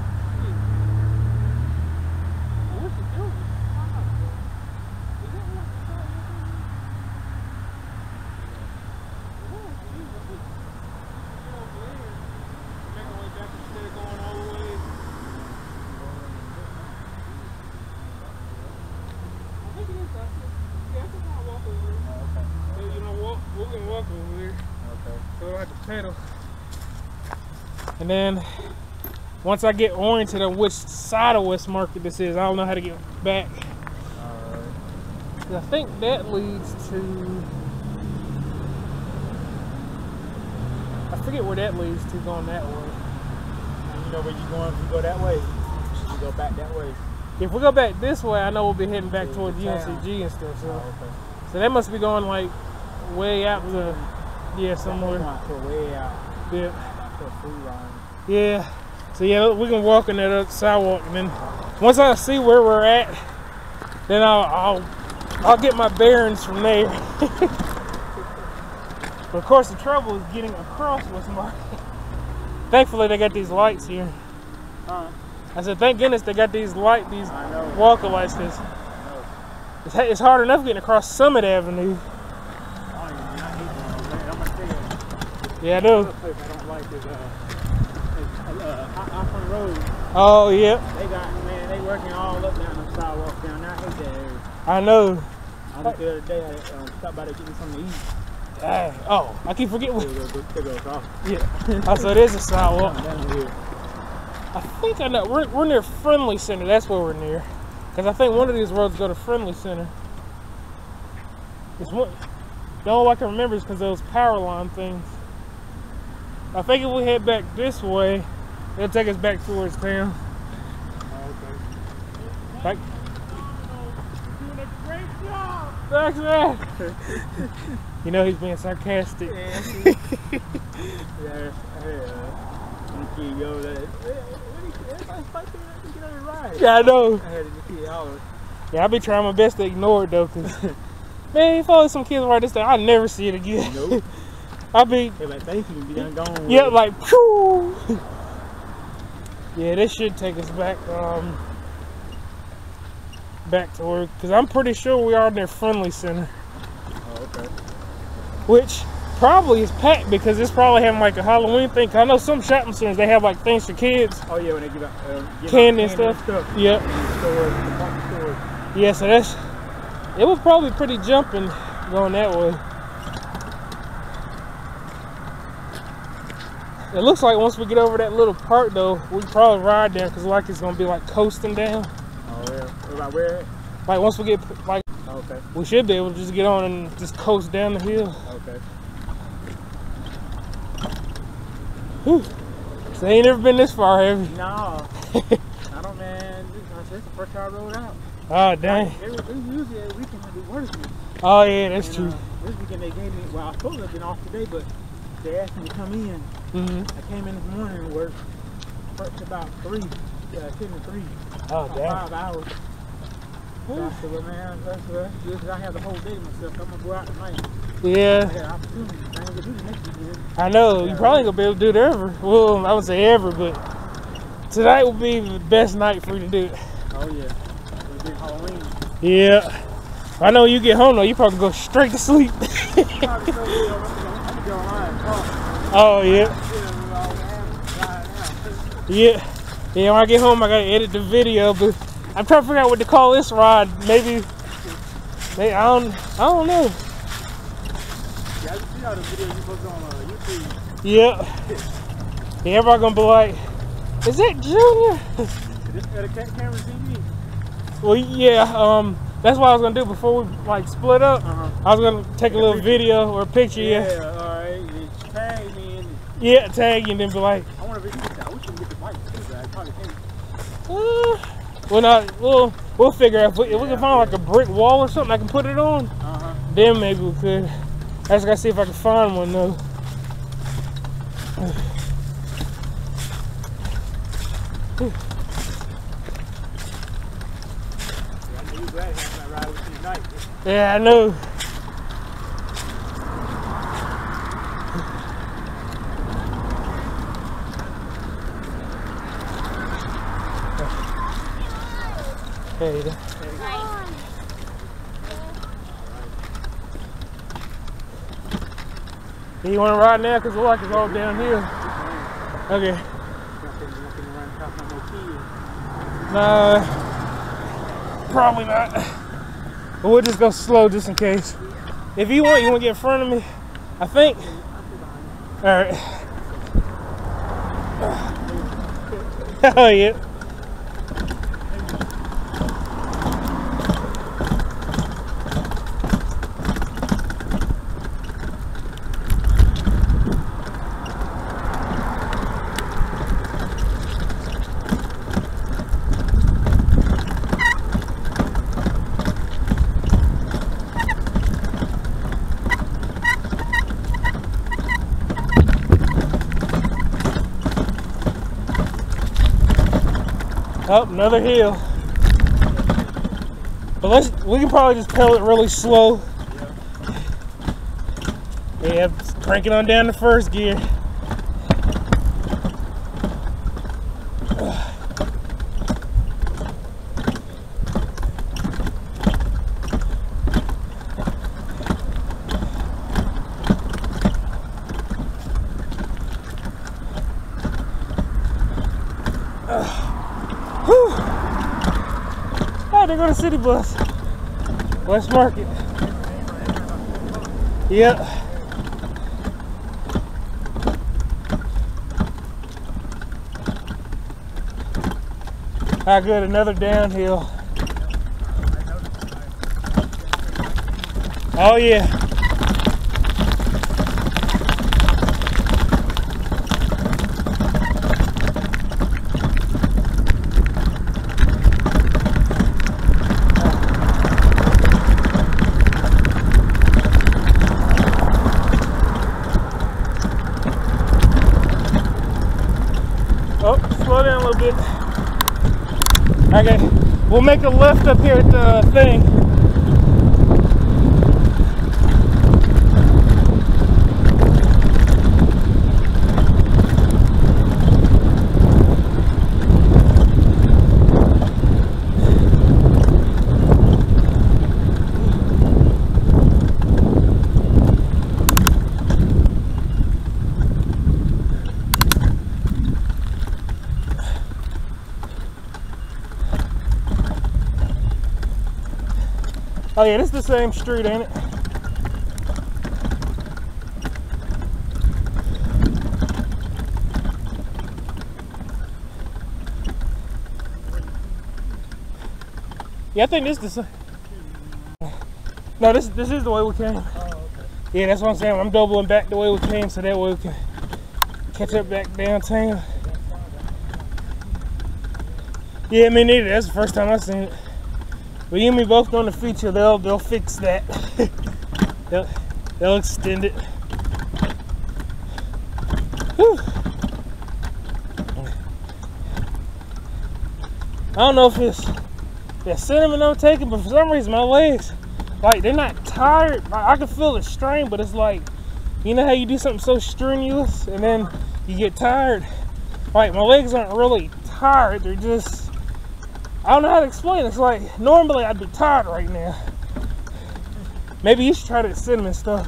what's it doing? Pedal. And then once I get oriented on which side of West Market this is, I don't know how to get back. Alright. I think that leads to, I forget where that leads to going that way. And you know where you going if you go that way? You go back that way. If we go back this way, I know we'll be heading back Yeah, towards the U N town. C G and stuff. So, Oh, okay. so that must be going like way out the, yeah, somewhere. Going way out. Yeah. To a food line. Yeah. So yeah, we can walk on that other sidewalk, and then once I see where we're at, then I'll I'll, I'll get my bearings from there. But of course, the trouble is getting across West Market. Thankfully, they got these lights here. Huh? I said, thank goodness they got these light, these I know. walker lights, because it's, it's hard enough getting across Summit Avenue. Yeah, I do. Another place I don't like is uh, is, uh, off on the road. Oh, yeah. They got, man, they working all up down the sidewalk down there. I hate that area. I know. I went the other day, I um, stopped by to get me something to eat. Dang. Oh, I keep forgetting. They go, they go across. Yeah. Oh, so it is a sidewalk. Down here. I think I know. We're, we're near Friendly Center. That's where we're near. Because I think one of these roads go to Friendly Center. It's one, the only one I can remember is because those power line things. I think if we head back this way, it'll take us back towards town. Oh, okay. Like, Doing a great job. thanks, man. You know he's being sarcastic. Yeah, yeah, I'm kid, yo, that. Everybody's fighting to get on the ride. Yeah, I know. I had a kid holler. Yeah, I be trying my best to ignore it though, cause man, if only some kids ride this thing, I'll never see it again. Nope. I'll be. Hey, like, thank you, be done gone. Yeah, like, phew. Yeah, this should take us back, um, back to work, because I'm pretty sure we are near Friendly Center. Oh, okay. Which probably is packed because it's probably having like a Halloween thing. 'Cause I know some shopping centers, they have like things for kids. Oh, yeah, when they give out uh, give Candy out and stuff. stuff. Yep. And stores, department stores. Yeah, so that's, it was probably pretty jumping going that way. It looks like once we get over that little part though, we can probably ride down because like it's gonna be like coasting down. Oh, yeah. What about where? Like once we get like, Oh, okay. we should be able to just get on and just coast down the hill. Okay. Whew. So ain't never been this far, have you? No. I don't, man. This, this is the first time I rode out. Oh dang. Every, every, usually every weekend I do work. Oh yeah, that's And, true. Uh, this weekend they gave me, well, I was supposed to have been off today, but they asked me to come in. Mm-hmm. I came in this morning and worked, worked about three, yeah, ten to three. Oh, about damn. Five hours. So I said, well, man, that's, that's good because I have the whole day to myself. I'm gonna go out tonight. Yeah. I got an opportunity. I ain't gonna do the next weekend. I know. Yeah, You probably right. gonna be able to do it ever. Well, I would say ever, but tonight will be the best night for you to do it. Oh yeah, it's big Halloween. Yeah. I know when you get home though, you probably go straight to sleep. Probably so, you know, I'm gonna go online. Oh yeah. Yeah. Yeah, when I get home I gotta edit the video, but I'm trying to figure out what to call this ride. Maybe maybe I don't I don't know. Yeah, I can see all the videos you post on uh, YouTube. Yeah. Yeah, everybody gonna be like, is that Junior? This got a cat camera T V. Well, yeah, um, that's what I was gonna do before we like split up. Uh-huh. I was gonna take a little video or a picture. Yeah, Yeah, alright. Tag me in. yeah, tag you and then be like, I want to get that. I wish you could get the bike too, but I probably can't. uh, well, not, we'll we'll figure out if we, if we can find like a brick wall or something I can put it on. Uh-huh. Then maybe we could. I just gotta see if I can find one though. Yeah, I know. Hey, there. You want to ride now? Because it looks like it's all downhill. Okay. Nah, probably not. But we'll just go slow just in case. If you want, you want to get in front of me? I think. All right. Oh, yeah. Oh, another hill. But let's, we can probably just pedal it really slow. Yeah, crank it on down to first gear. Oh, there go the city bus. West Market. Yep. How good, another downhill. Oh yeah. Oh, slow down a little bit. Okay, we'll make a left up here at the thing. Oh yeah, this is the same street, ain't it? Yeah, I think this is the same. No, this this is the way we came. Oh, okay. Yeah, that's what I'm saying. I'm doubling back the way we came so that way we can catch up back downtown. Yeah, me neither. That's the first time I've seen it. But you and me both on the feature, they'll they'll fix that. they'll they'll extend it. Whew. I don't know if it's that cinnamon I'm taking, but for some reason my legs, like, they're not tired. Like, I can feel the strain, but it's like, you know how you do something so strenuous and then you get tired? Like, my legs aren't really tired. They're just, I don't know how to explain it. It's like, normally I'd be tired right now. Maybe you should try that cinnamon stuff.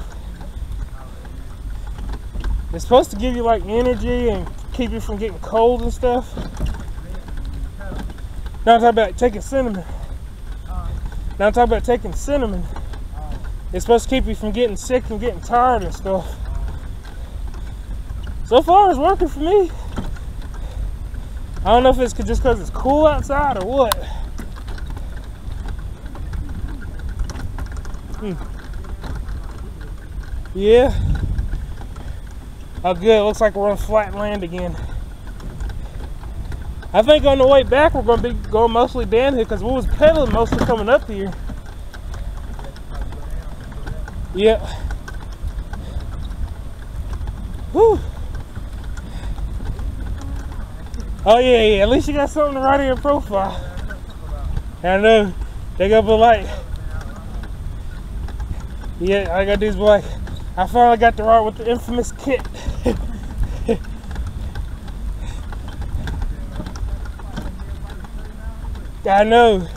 It's supposed to give you like energy and keep you from getting cold and stuff. Now I'm talking about taking cinnamon. Now I'm talking about taking cinnamon. It's supposed to keep you from getting sick and getting tired and stuff. So far it's working for me. I don't know if it's just because it's cool outside or what. Hmm. Yeah. Oh good, looks like we're on flat land again. I think on the way back we're going to be going mostly downhill because we was pedaling mostly coming up here. Yep. Whew. Oh yeah, yeah, at least you got something to write in your profile. I know, they gonna be like, yeah, all I gotta do is be like, I finally got to ride with the infamous KITT. I know.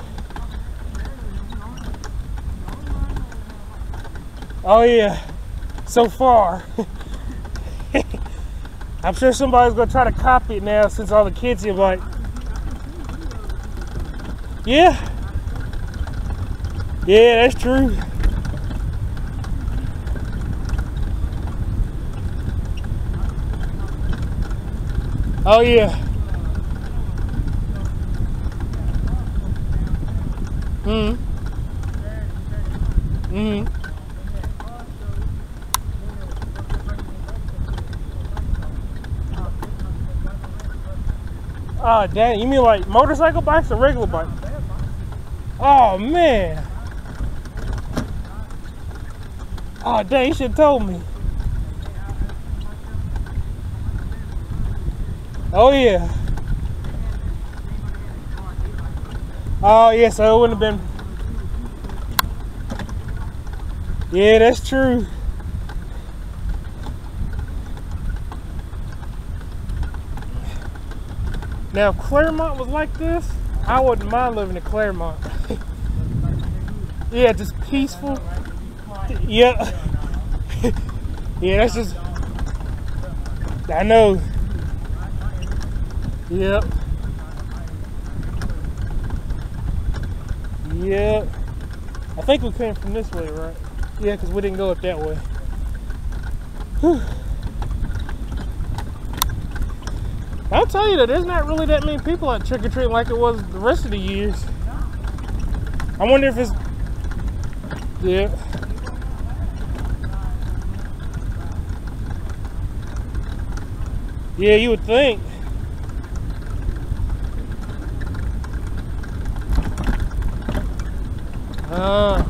Oh yeah, so far. I'm sure somebody's gonna try to copy it now since all the kids are like, yeah, yeah, that's true. Oh yeah. Hmm. Hmm. Oh, dang. You mean like motorcycle bikes or regular bikes? Oh, man. Oh, dang. You should have told me. Oh, yeah. Oh, yeah. So it wouldn't have been. Yeah, that's true. Now, if Claremont was like this, I wouldn't mind living in Claremont. Yeah, just peaceful. Yeah. Yeah, that's just. I know. Yep. Yep. I think we came from this way, right? Yeah, because we didn't go up that way. Whew. I'll tell you that there's not really that many people out trick-or-treating like it was the rest of the years. I wonder if it's... Yeah. Yeah, you would think. Uh,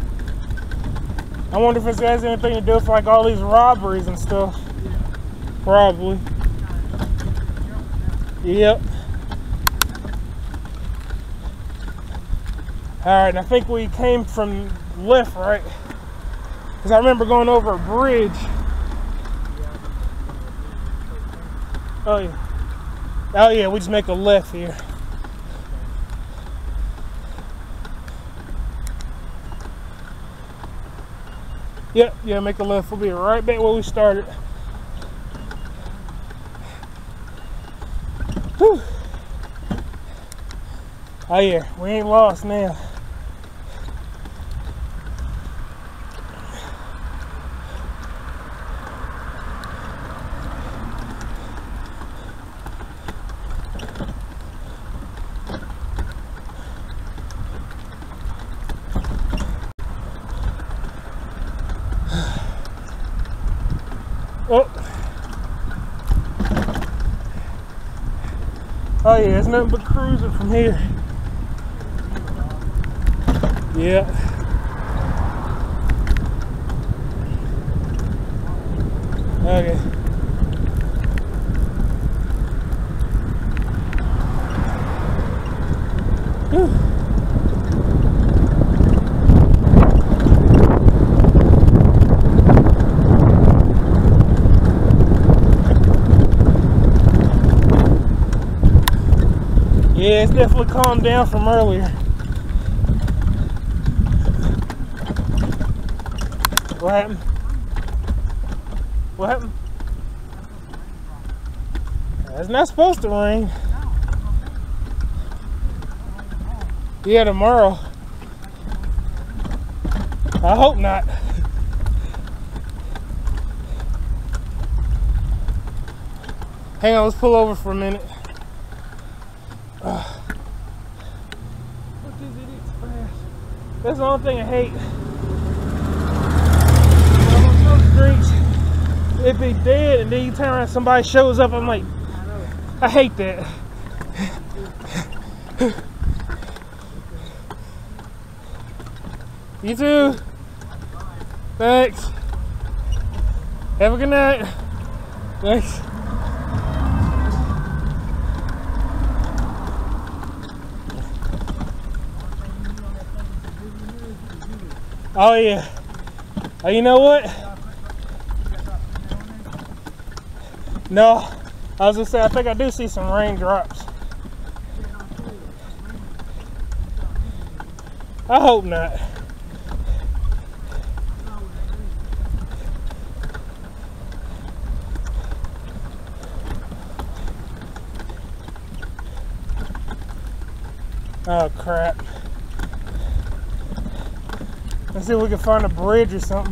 I wonder if it has anything to do with like all these robberies and stuff. Probably. Yep. Alright, and I think we came from left, right? Because I remember going over a bridge. Oh yeah. Oh yeah, we just make a left here. Yep, yeah, make a left. We'll be right back where we started. Whew. Oh yeah, we ain't lost now. Oh. Oh yeah, it's nothing but cruising from here. Yeah. Okay. Yeah, it's definitely calmed down from earlier. What happened? What happened? It's not supposed to rain. Yeah, tomorrow. I hope not. Hang on, let's pull over for a minute. Uh, what these idiots fast? That's the only thing I hate. On some streets, it'd be dead, and then you turn around, somebody shows up. I'm like, I hate that. You too. Thanks. Have a good night. Thanks. Oh yeah. Oh, you know what? No. I was gonna say, I think I do see some raindrops. I hope not. Oh crap. Let's see if we can find a bridge or something.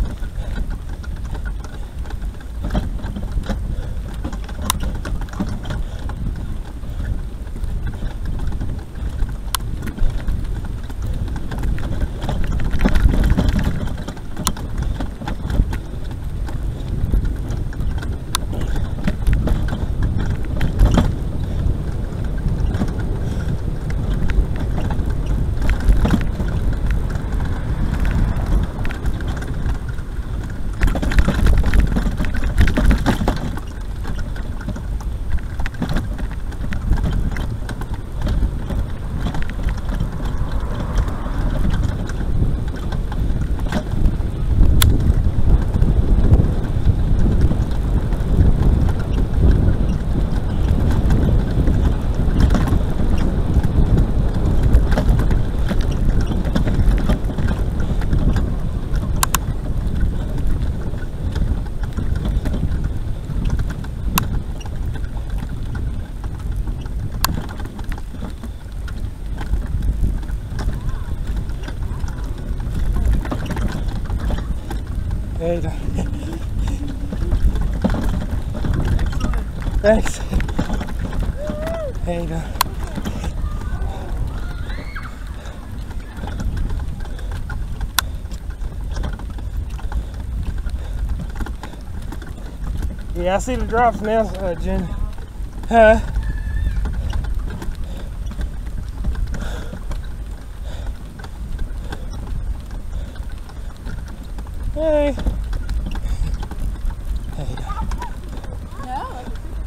There you go. Thanks. There you go. Yeah, I see the drops now, uh, Jen. Huh? Hey. Hey. No.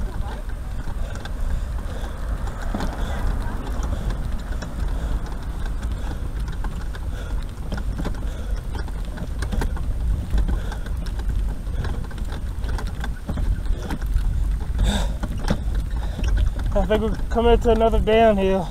I think we're coming to another downhill.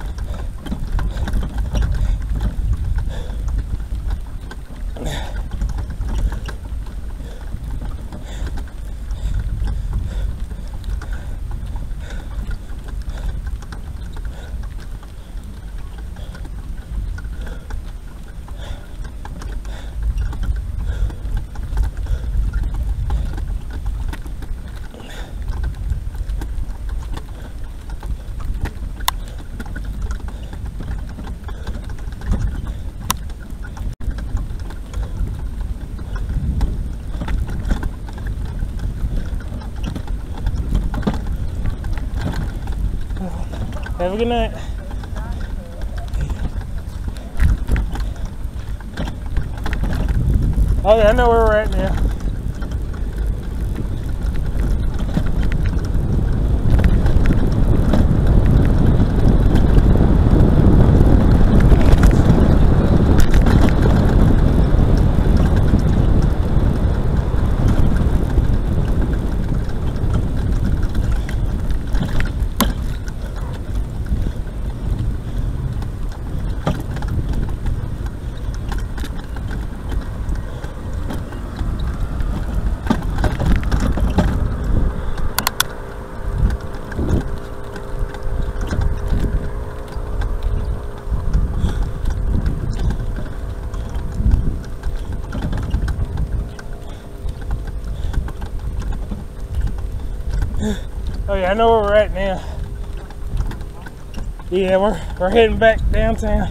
Have a good night. Oh yeah, I know where we're at now. Oh yeah, I know where we're at now. Yeah, we're we're heading back downtown.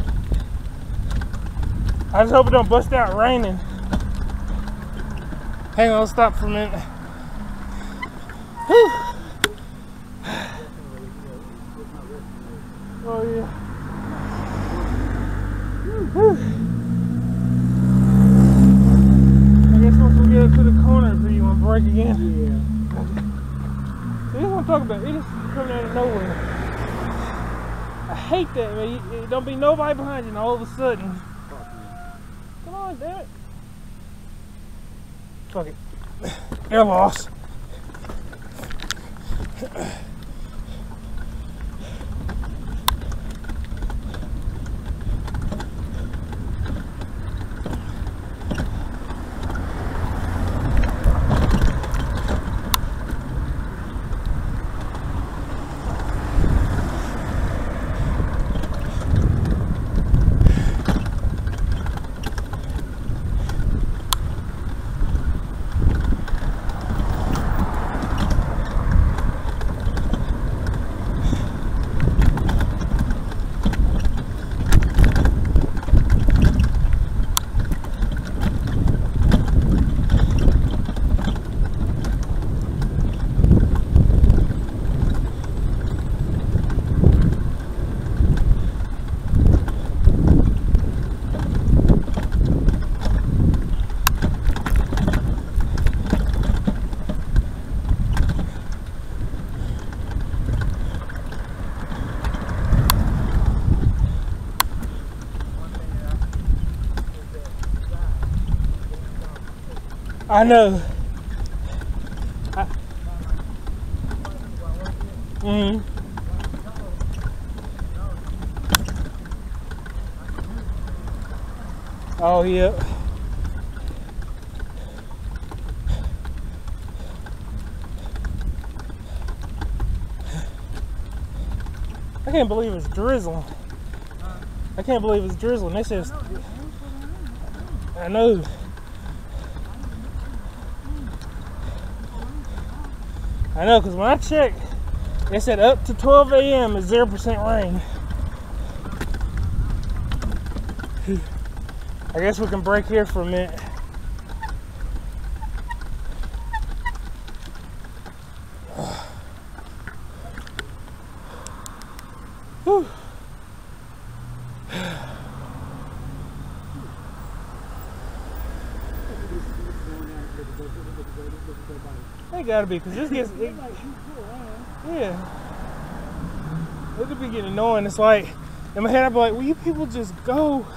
I just hope it don't bust out raining. Hang on, stop for a minute. Whew. Oh yeah. Whew. I guess once we get up to the corner, so you want to break again. Yeah. See, this is what I'm talking about. It just coming out of nowhere. I hate that, man. You, it don't be nobody behind you, and all of a sudden. Come on, damn it. Fuck it. Air loss. I know. I, mm-hmm. Oh, yeah. I can't believe it's drizzling. I can't believe it's drizzling. They said, I know. I know, because when I checked, it said up to twelve A M is zero percent rain. I guess we can break here for a minute. Whew. They gotta be, because this gets, it, yeah, it'll be getting annoying. It's like, in my head I'll be like, will you people just go?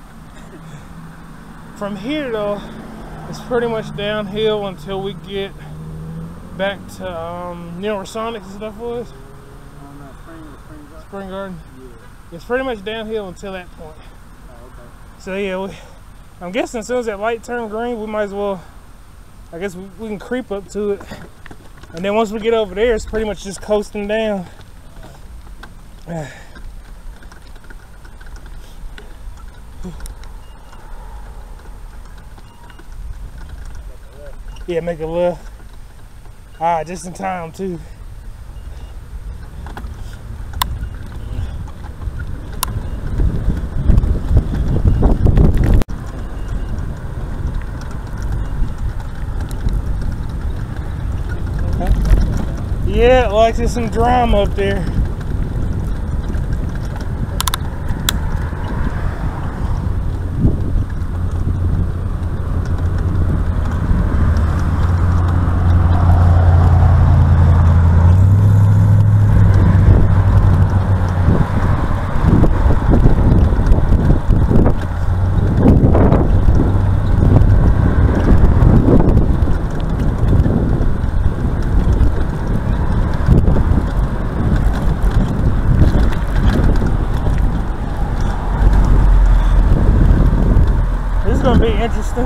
From here though, it's pretty much downhill until we get back to, um, you know where Sonics and stuff was? On uh, Spring, Spring Garden? Spring Garden? Yeah. It's pretty much downhill until that point. Oh, okay. So yeah, we, I'm guessing as soon as that light turns green, we might as well, I guess we, we can creep up to it. And then once we get over there, it's pretty much just coasting down. Yeah, make a left. Ah, just in time too. Yeah, like there's some drama up there. Gonna be interesting.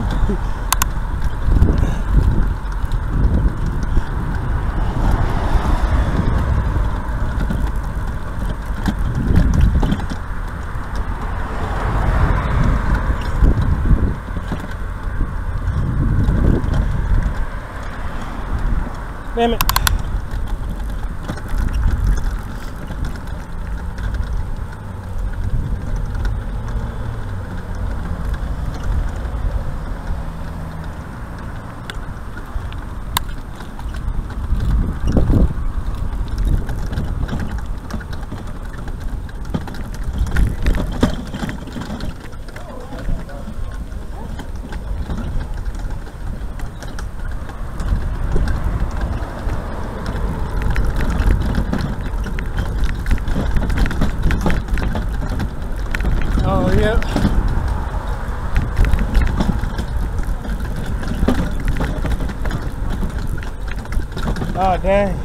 Damn it. Oh, dang.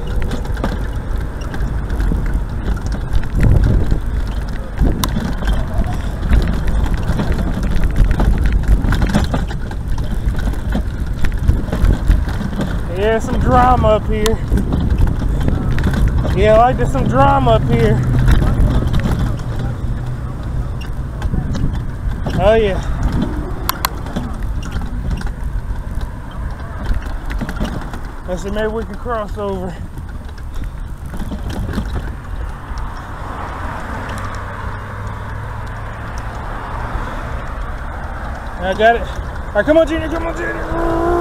Yeah, some drama up here. Yeah, like there's some drama up here. Oh yeah. Let's see, maybe we can cross over. I got it. All right, come on, Junior, come on, Junior.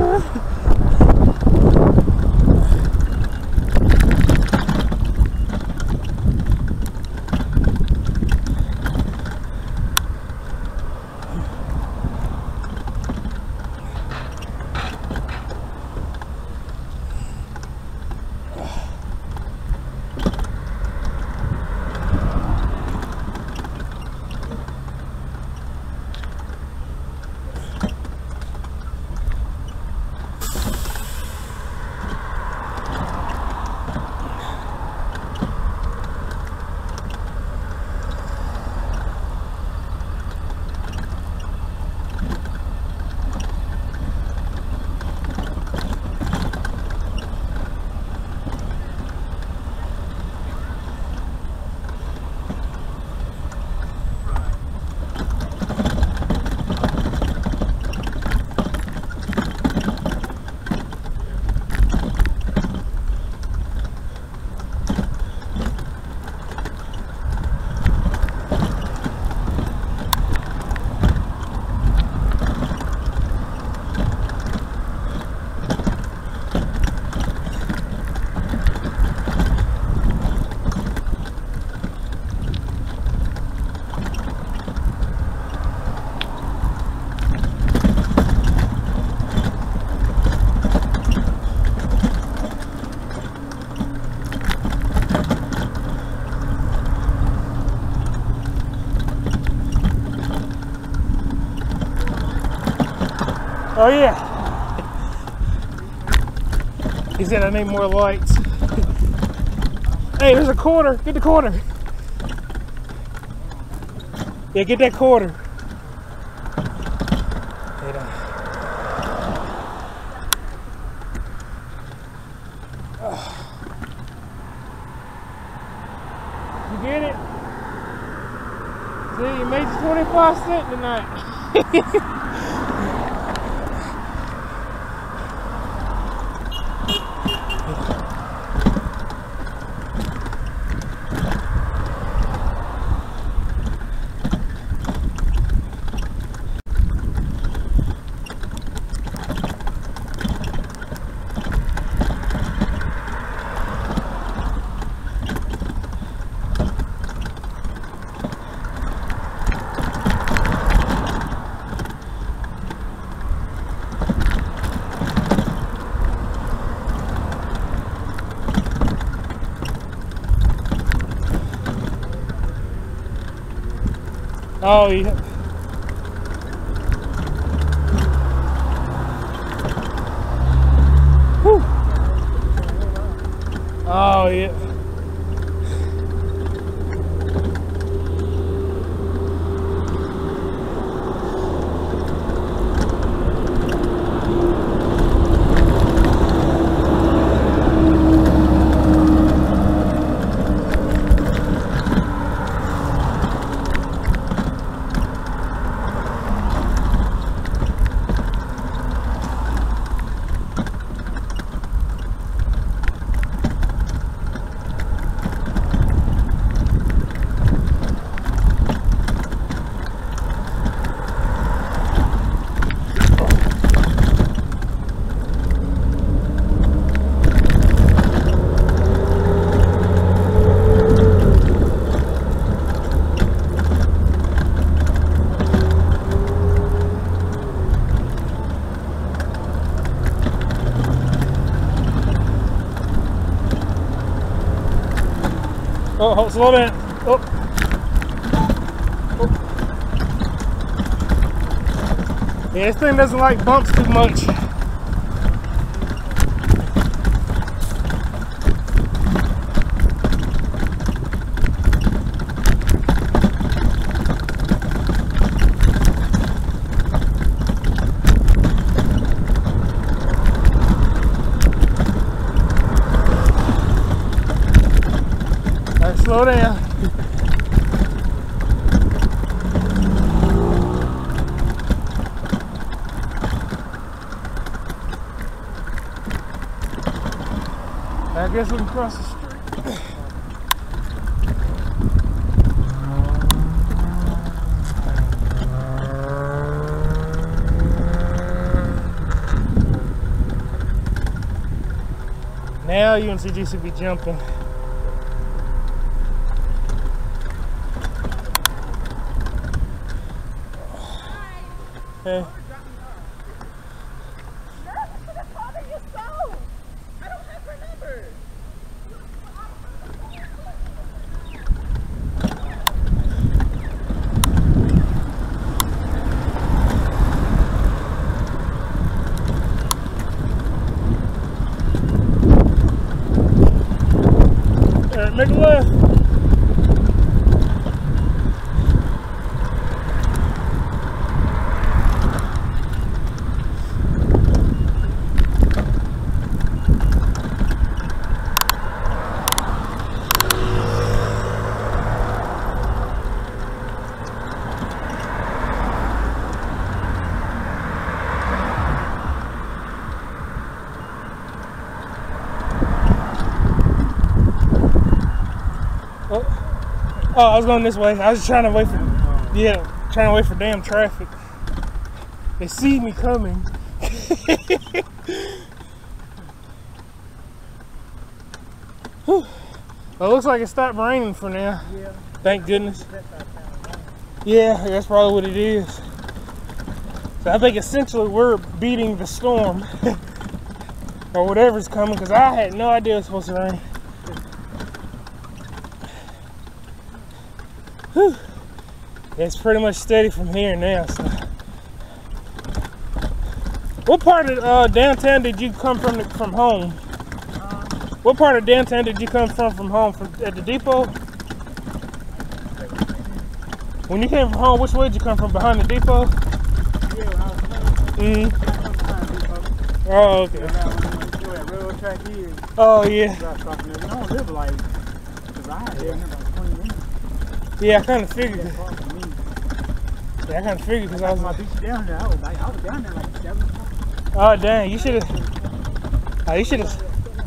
Oh yeah. He said I need more lights. Hey, there's a quarter. Get the quarter. Yeah, get that quarter. Hey, oh. You get it? See, you made you twenty-five cents tonight. Oh yeah. Whew. Oh yeah. Oh, oh, slow down. Oh. Oh. Yeah, this thing doesn't like bumps too much. guess we can cross the street. Now U N C G should be jumping. Hey. Alright, make a left. Oh, I was going this way. I was just trying to wait for, yeah, trying to wait for damn traffic. They see me coming. Well, it looks like it stopped raining for now. Yeah. Thank goodness. Yeah, that's probably what it is. So I think essentially we're beating the storm or whatever's coming, because I had no idea it was supposed to rain. Whew. It's pretty much steady from here now. So. What part of uh, downtown did you come from the, from home? What part of downtown did you come from from home? From at the depot? When you came from home, which way did you come from? Behind the depot? Yeah, when I was playing. Mm-hmm. I come behind the depot. Oh, okay. Yeah, where that railroad track is. Oh, yeah. I don't live like, because I had there in about twenty minutes. Yeah, I kind of figured. That's far from me. Yeah, I kind of figured because I was my beach down there. I was, like, I was down there like seven o'clock. Oh, dang. You should have. Oh, you should have.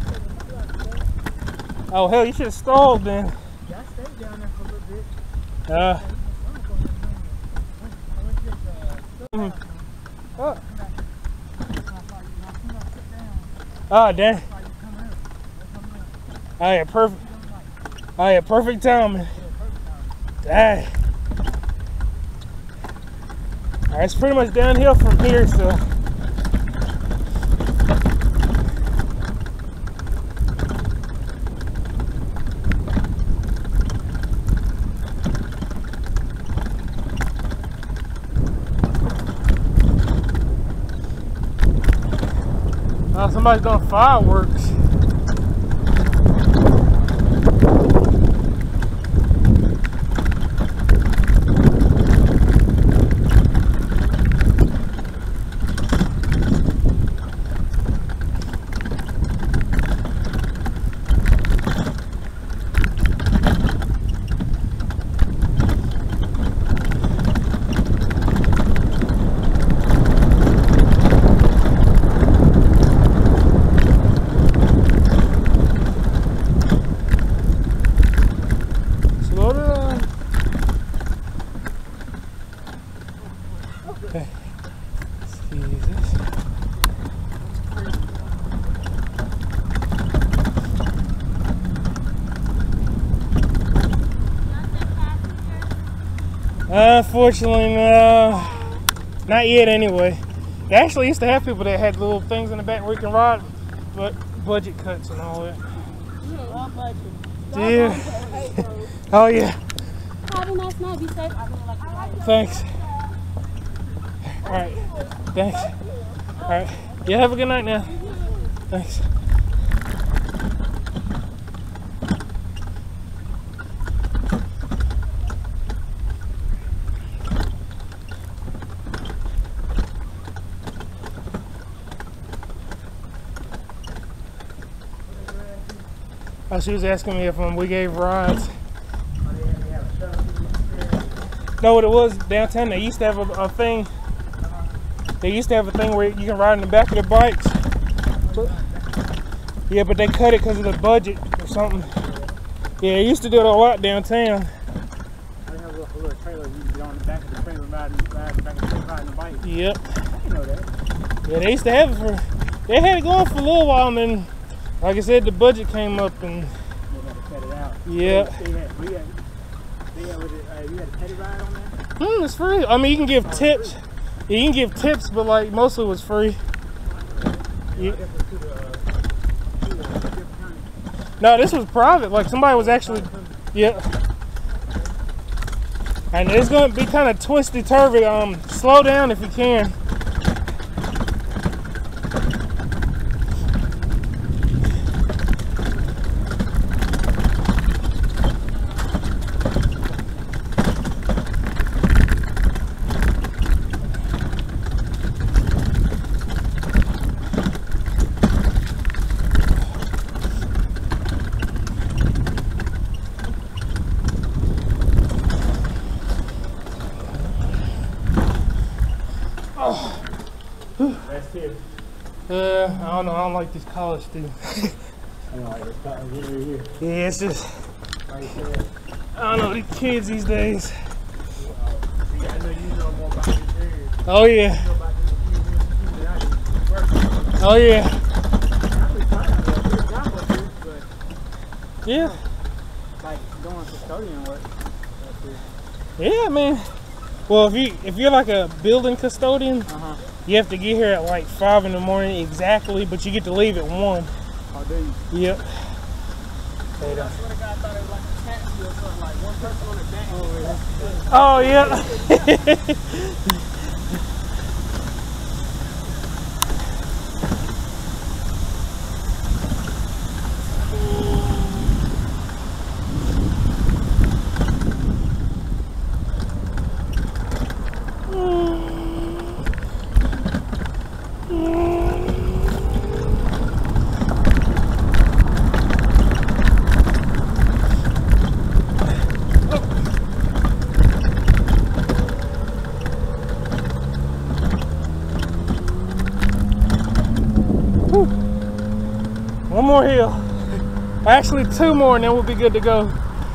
Oh, hell, you should have stalled then. Yeah, I stayed down there for a little bit. Uh. Mm. Oh. Oh, dang. Oh, yeah, perfect. Oh, yeah, perfect timing. Dang. Alright, it's pretty much downhill from here, so. Oh, somebody's doing fireworks. Unfortunately, no. Not yet, anyway. They actually used to have people that had little things in the back where you can ride, but budget cuts and all that. Yeah. Oh, yeah. Have a nice night. Be safe. I really like the ride. Thanks. All right. Thanks. All right. Yeah, have a good night now. Thanks. Oh, she was asking me if um, we gave rides. No, what it was downtown, they used to have a, a thing. They used to have a thing where you can ride in the back of the bikes. But, Yeah, but they cut it because of the budget or something. Yeah, they used to do it a lot downtown. They have a little, a little trailer you can get on the back of the trailer riding, riding back and forth riding the bike. Yep. You know that. Yeah, they used to have it for, they had it going for a little while, and then, like I said, the budget came up and. They had to cut it out. Yeah. They had, we had, they had, was it, uh, you had a petty ride on that? Hmm, it's free. I mean, you can give tips. Yeah, you can give tips, but like mostly it was free. Yeah. No, this was private. Like somebody was actually, yeah. And it's gonna be kind of twisty turvy. Um, slow down if you can. That's it. Uh, I don't know. I don't like this college students. I don't like this cotton here, here. Yeah, it's just, Like I said, I don't know, these kids these days. see, I know you know more about this area. Oh yeah. You know about this community than I do. Working. Oh yeah. I was trying to do a good job of this, but Yeah. like doing custodian work. That's it. Yeah, I mean, well, if you if you're like a building custodian, Uh-huh. you have to get here at like five in the morning exactly, but you get to leave at one. Oh, do you? Yep. I swear to God, I thought it was like a taxi or something, like one person on the back. Oh yeah. One more hill. Actually, two more, and then we'll be good to go.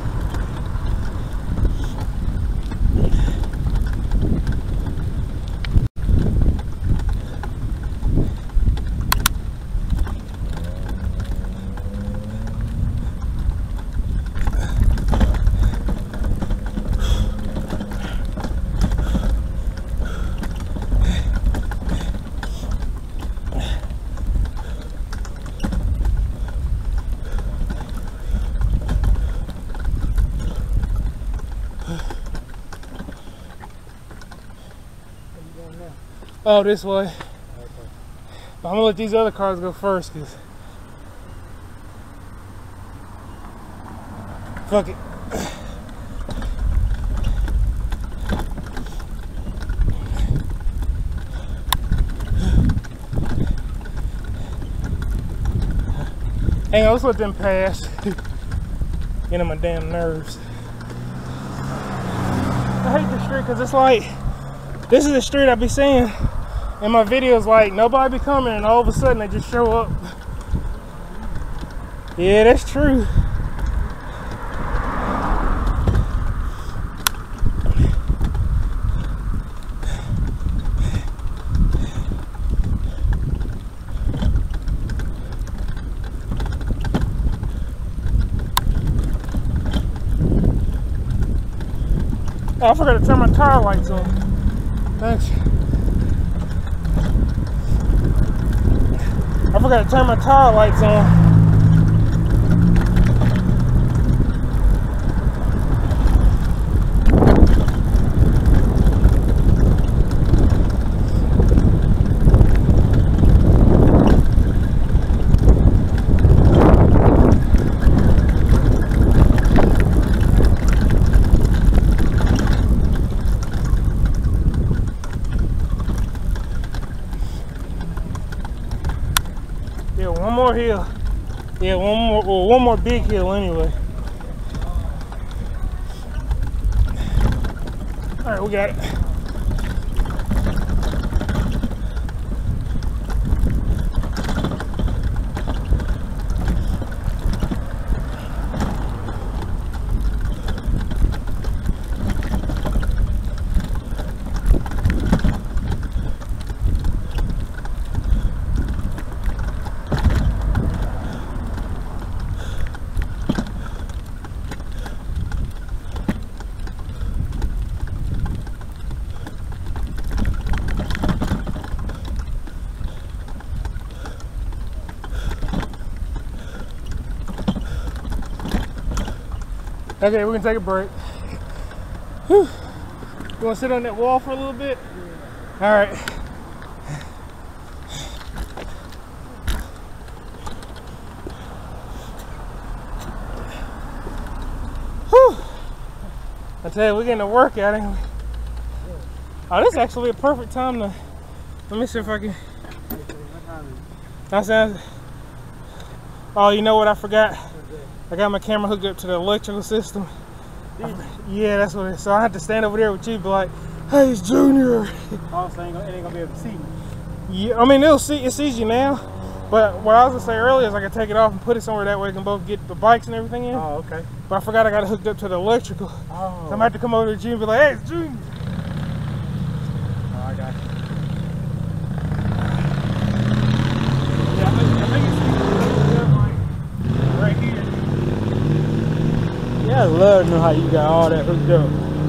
Oh, this way. Okay. But I'm gonna let these other cars go first, cause fuck it. Hang on, let's let them pass. Get on my damn nerves. I hate this street because it's like, this is the street I be seeing in my videos, like nobody be coming and all of a sudden they just show up. Yeah, that's true. Oh, I forgot to turn my tire lights on. Thanks. I forgot to turn my tire lights on. Yeah, one more hill. Yeah, one more, well, one more big hill anyway. All right, we got it. Okay, we're gonna take a break. Whew. You wanna sit on that wall for a little bit? Yeah. All right. Whew. I tell you, we're getting a workout, ain't we? Oh, this is actually a perfect time to. Let me see if I can. That sounds. Oh, you know what I forgot? I got my camera hooked up to the electrical system. Yeah, that's what it is. So I have to stand over there with you, be like, "Hey, it's Junior." Also, it ain't gonna, it ain't gonna be able to see me. Yeah, I mean it'll see it sees you now, but what I was gonna say earlier is I can take it off and put it somewhere that way we can both get the bikes and everything in. Oh, okay. But I forgot I got it hooked up to the electrical. Oh. So I'm gonna have to come over to Junior and be like, "Hey, it's Junior." Oh, I got you. Yeah, I think, I think it's like right here. Yeah, I love to know how you got all that hooked up.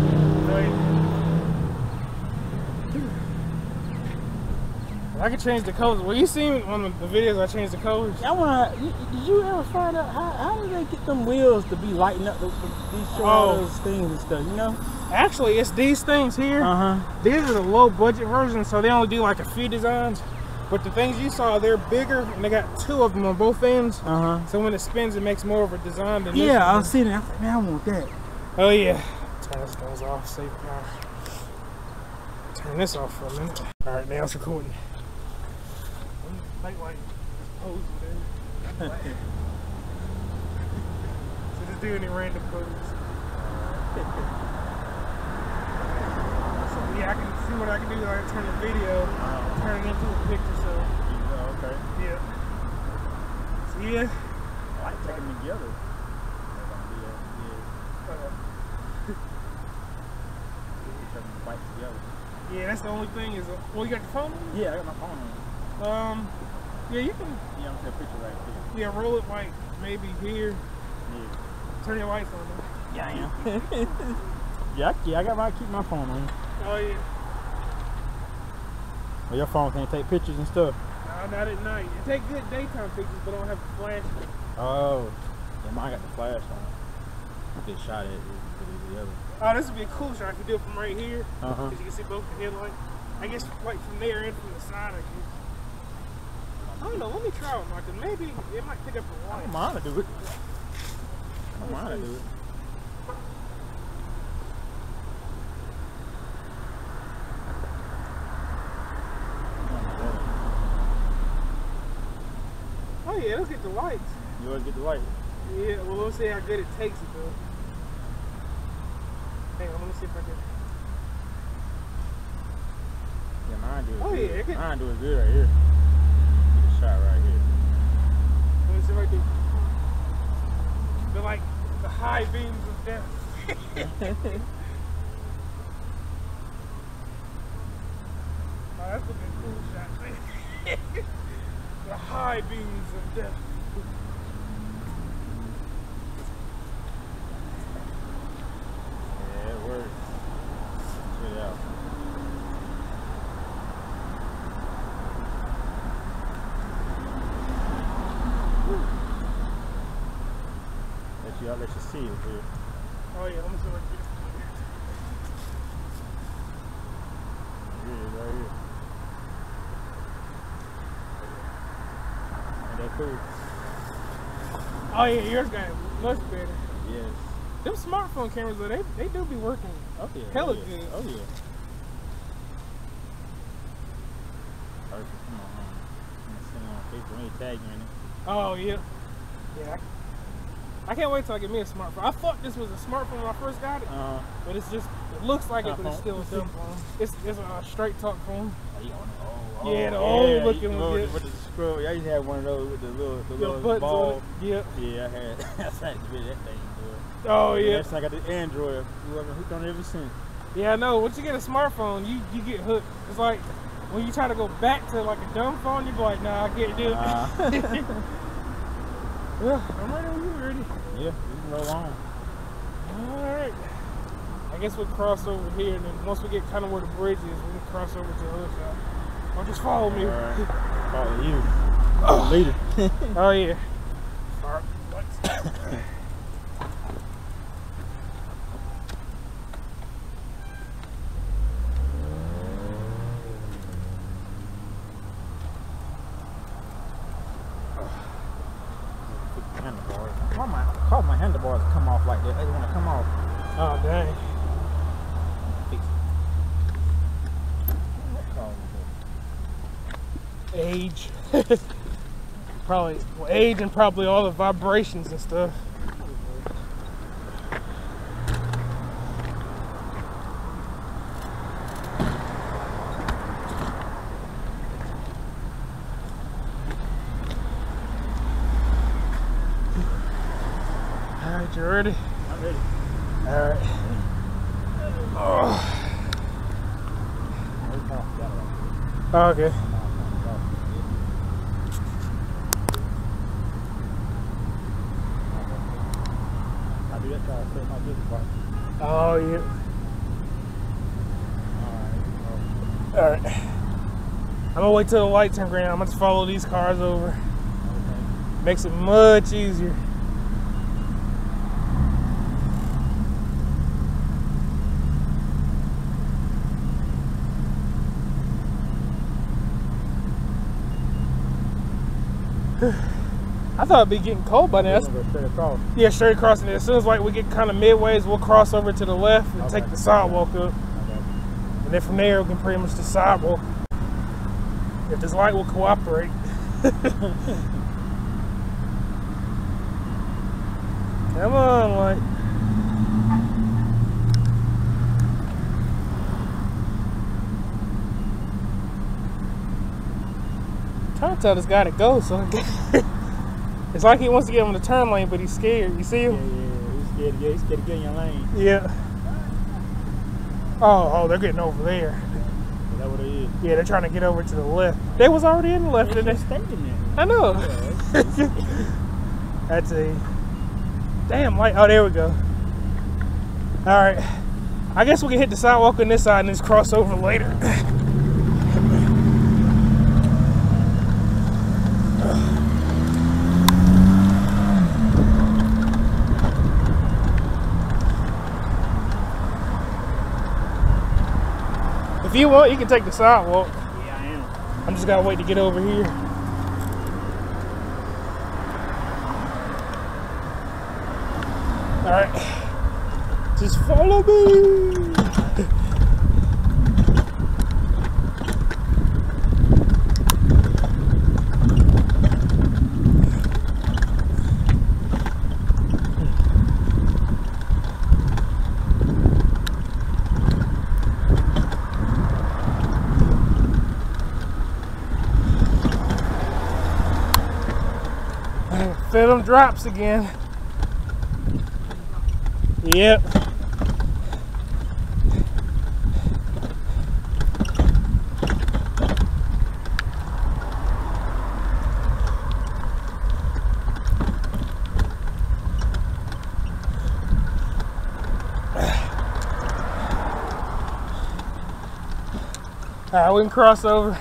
I can change the colors. Well, you seen on the, the videos I changed the colors. I wanna. Did you ever find out how, how do they get them wheels to be lighting up the, the, these short Oh. those things and stuff? You know? Actually, it's these things here. Uh huh. These are the low budget versions, so they only do like a few designs. But the things you saw, they're bigger, and they got two of them on both ends. Uh huh. So when it spins, it makes more of a design than this Yeah, I one. was seeing it. I was like, man, I want that. Oh yeah. Turn this those off. Save power. Turn this off for a minute. All right, now it's recording. Like, like, just posing there. So just do any random poses. So yeah, I can see what I can do. I can turn the video, turn it into a picture. So Oh, okay. yeah. So yeah. I like taking them together. Yeah, that's the only thing is, uh, well, you got the phone on? Yeah, I got my phone on. Um, yeah, you can, Yeah, I'm taking a picture right here. yeah, roll it like maybe here. Yeah. Turn your lights on though. Yeah, I am. yeah, I, yeah, I got my keep my phone on. Oh yeah. Well, your phone can't take pictures and stuff. No, not at night. It take good daytime pictures, but don't have the flash. Oh, yeah, mine got the flash on. I get shot at it. The other. Oh, this would be a cool shot if you do it from right here. Uh huh. Because you can see both the headlights. I guess like from there and from the side, I guess. I don't know, let me try it, Marcus. Maybe it might pick up the I light. don't mind to do it. I don't mind to do it. Oh yeah, let's get the lights. You always get the light. Yeah, well, let's see how good it takes it though. Hang on, let me see if I can. Yeah, mine do it Oh, good. yeah, it can- Mine do it good right here. Get a shot right here. Let me see if I can. They're like the high beams of death. Oh, that's looking cool shot. The high beams of death. Yeah, it works. Check it out. Let you, I'll let you see it here. Oh yeah, let me see if I can get it. Here it is, right here. Ain't that cool? Oh yeah, yours got it much better. Yes. Them smartphone cameras, though, they, they do be working. Oh yeah. Hella oh, yeah. good. Oh yeah. Perfect. Come on, man. I'm gonna send it on Facebook. Let me tag you in it. Oh yeah. Yeah. I, I can't wait till I get me a smartphone. I thought this was a smartphone when I first got it, Uh, but it's just, it looks like it, but it's still a iPhone. cell phone. It's, it's a straight talk phone. oh, you on the old, Yeah, the oh, old yeah, looking you one, know, yeah. with the scroll. Yeah, I used to have one of those with the little, the Little little buttons ball. on it. Yep. Yeah, I had. That's how to get that thing, boy. Oh yeah. That's like I got the Android. You haven't hooked on it ever since. Yeah, I know. Once you get a smartphone, you, you get hooked. It's like when you try to go back to like a dumb phone, you be like, nah, I can't do it. Uh, Yeah, I'm ready when you're ready. yeah, we can roll on. Alright. I guess we'll cross over here, and then once we get kind of where the bridge is, we can cross over to the other side. Or just follow me. All right. Follow you. Oh. Leader. Oh, yeah. Alright, let's Why my car, my handlebars come off like that? They want to come off. Oh, dang. Fix it. Age. Probably well, age and probably all the vibrations and stuff. Alright, you ready? I'm ready. Alright. Oh. Oh, okay. Oh, yeah. Alright. I'm gonna wait till the light turn green. I'm gonna just follow these cars over. Okay. Makes it much easier. I thought it'd be getting cold by now. Go straight across. Yeah, straight across. And as soon as like we get kind of midways, we'll cross over to the left and Okay. take the sidewalk up. Okay. And then from there, we can pretty much the sidewalk. If this light will cooperate. Come on, light. I'm trying to tell this guy to go, so I guess it's like he wants to get him in the turn lane, but he's scared. You see him? Yeah, yeah, he's scared to get, he's scared to get in your lane. Yeah. Oh, oh, they're getting over there. Is that what it is? Yeah, they're trying to get over to the left. They was already in the left, They didn't just they? stayed in there. I know. Yeah, That's a damn light. Oh, there we go. All right. I guess we can hit the sidewalk on this side and just cross over later. If you want, you can take the sidewalk. yeah, I am. I'm just gotta wait to get over here. All right, just follow me. Feel them drops again. Yep. All right, we can cross over.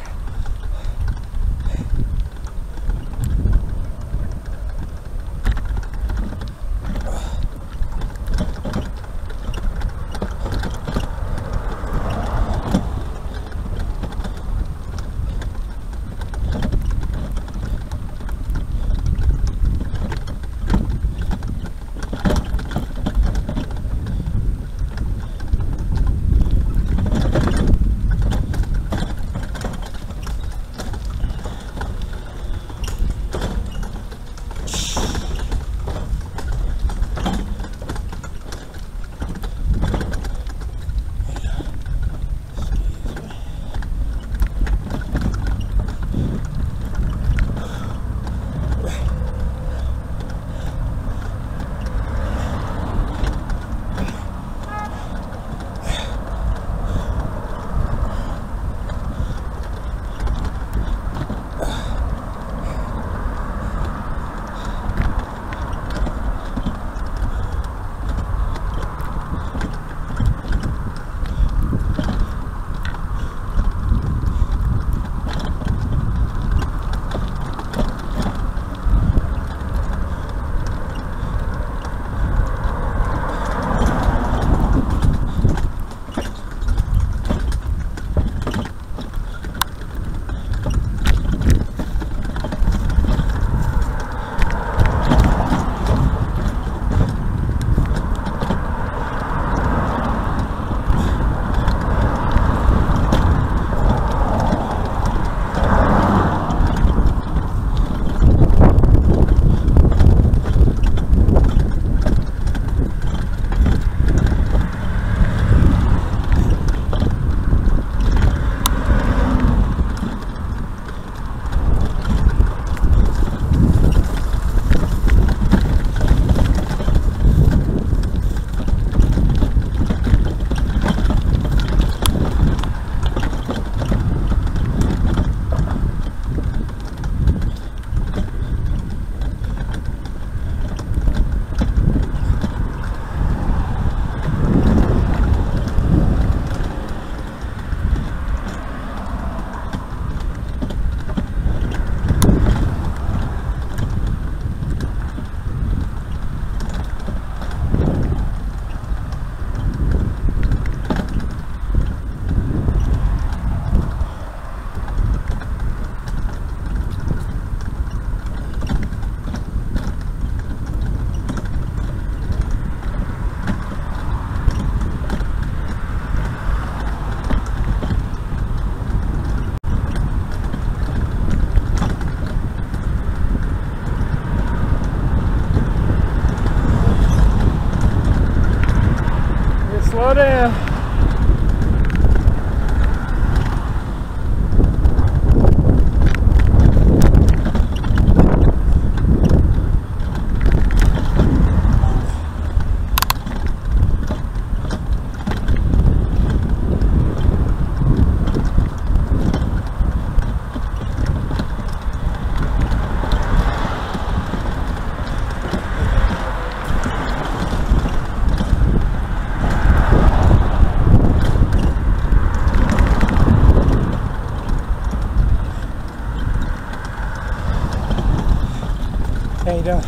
Okay, done.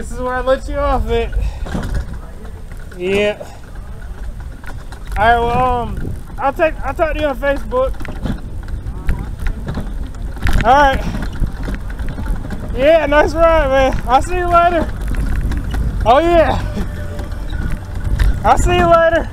this is where I let you off it. Yeah. All right. Well, um, I'll take. I'll talk to you on Facebook. All right. Yeah, nice ride, man. I'll see you later. Oh yeah. I'll see you later.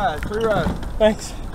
rides, free rides. Thanks.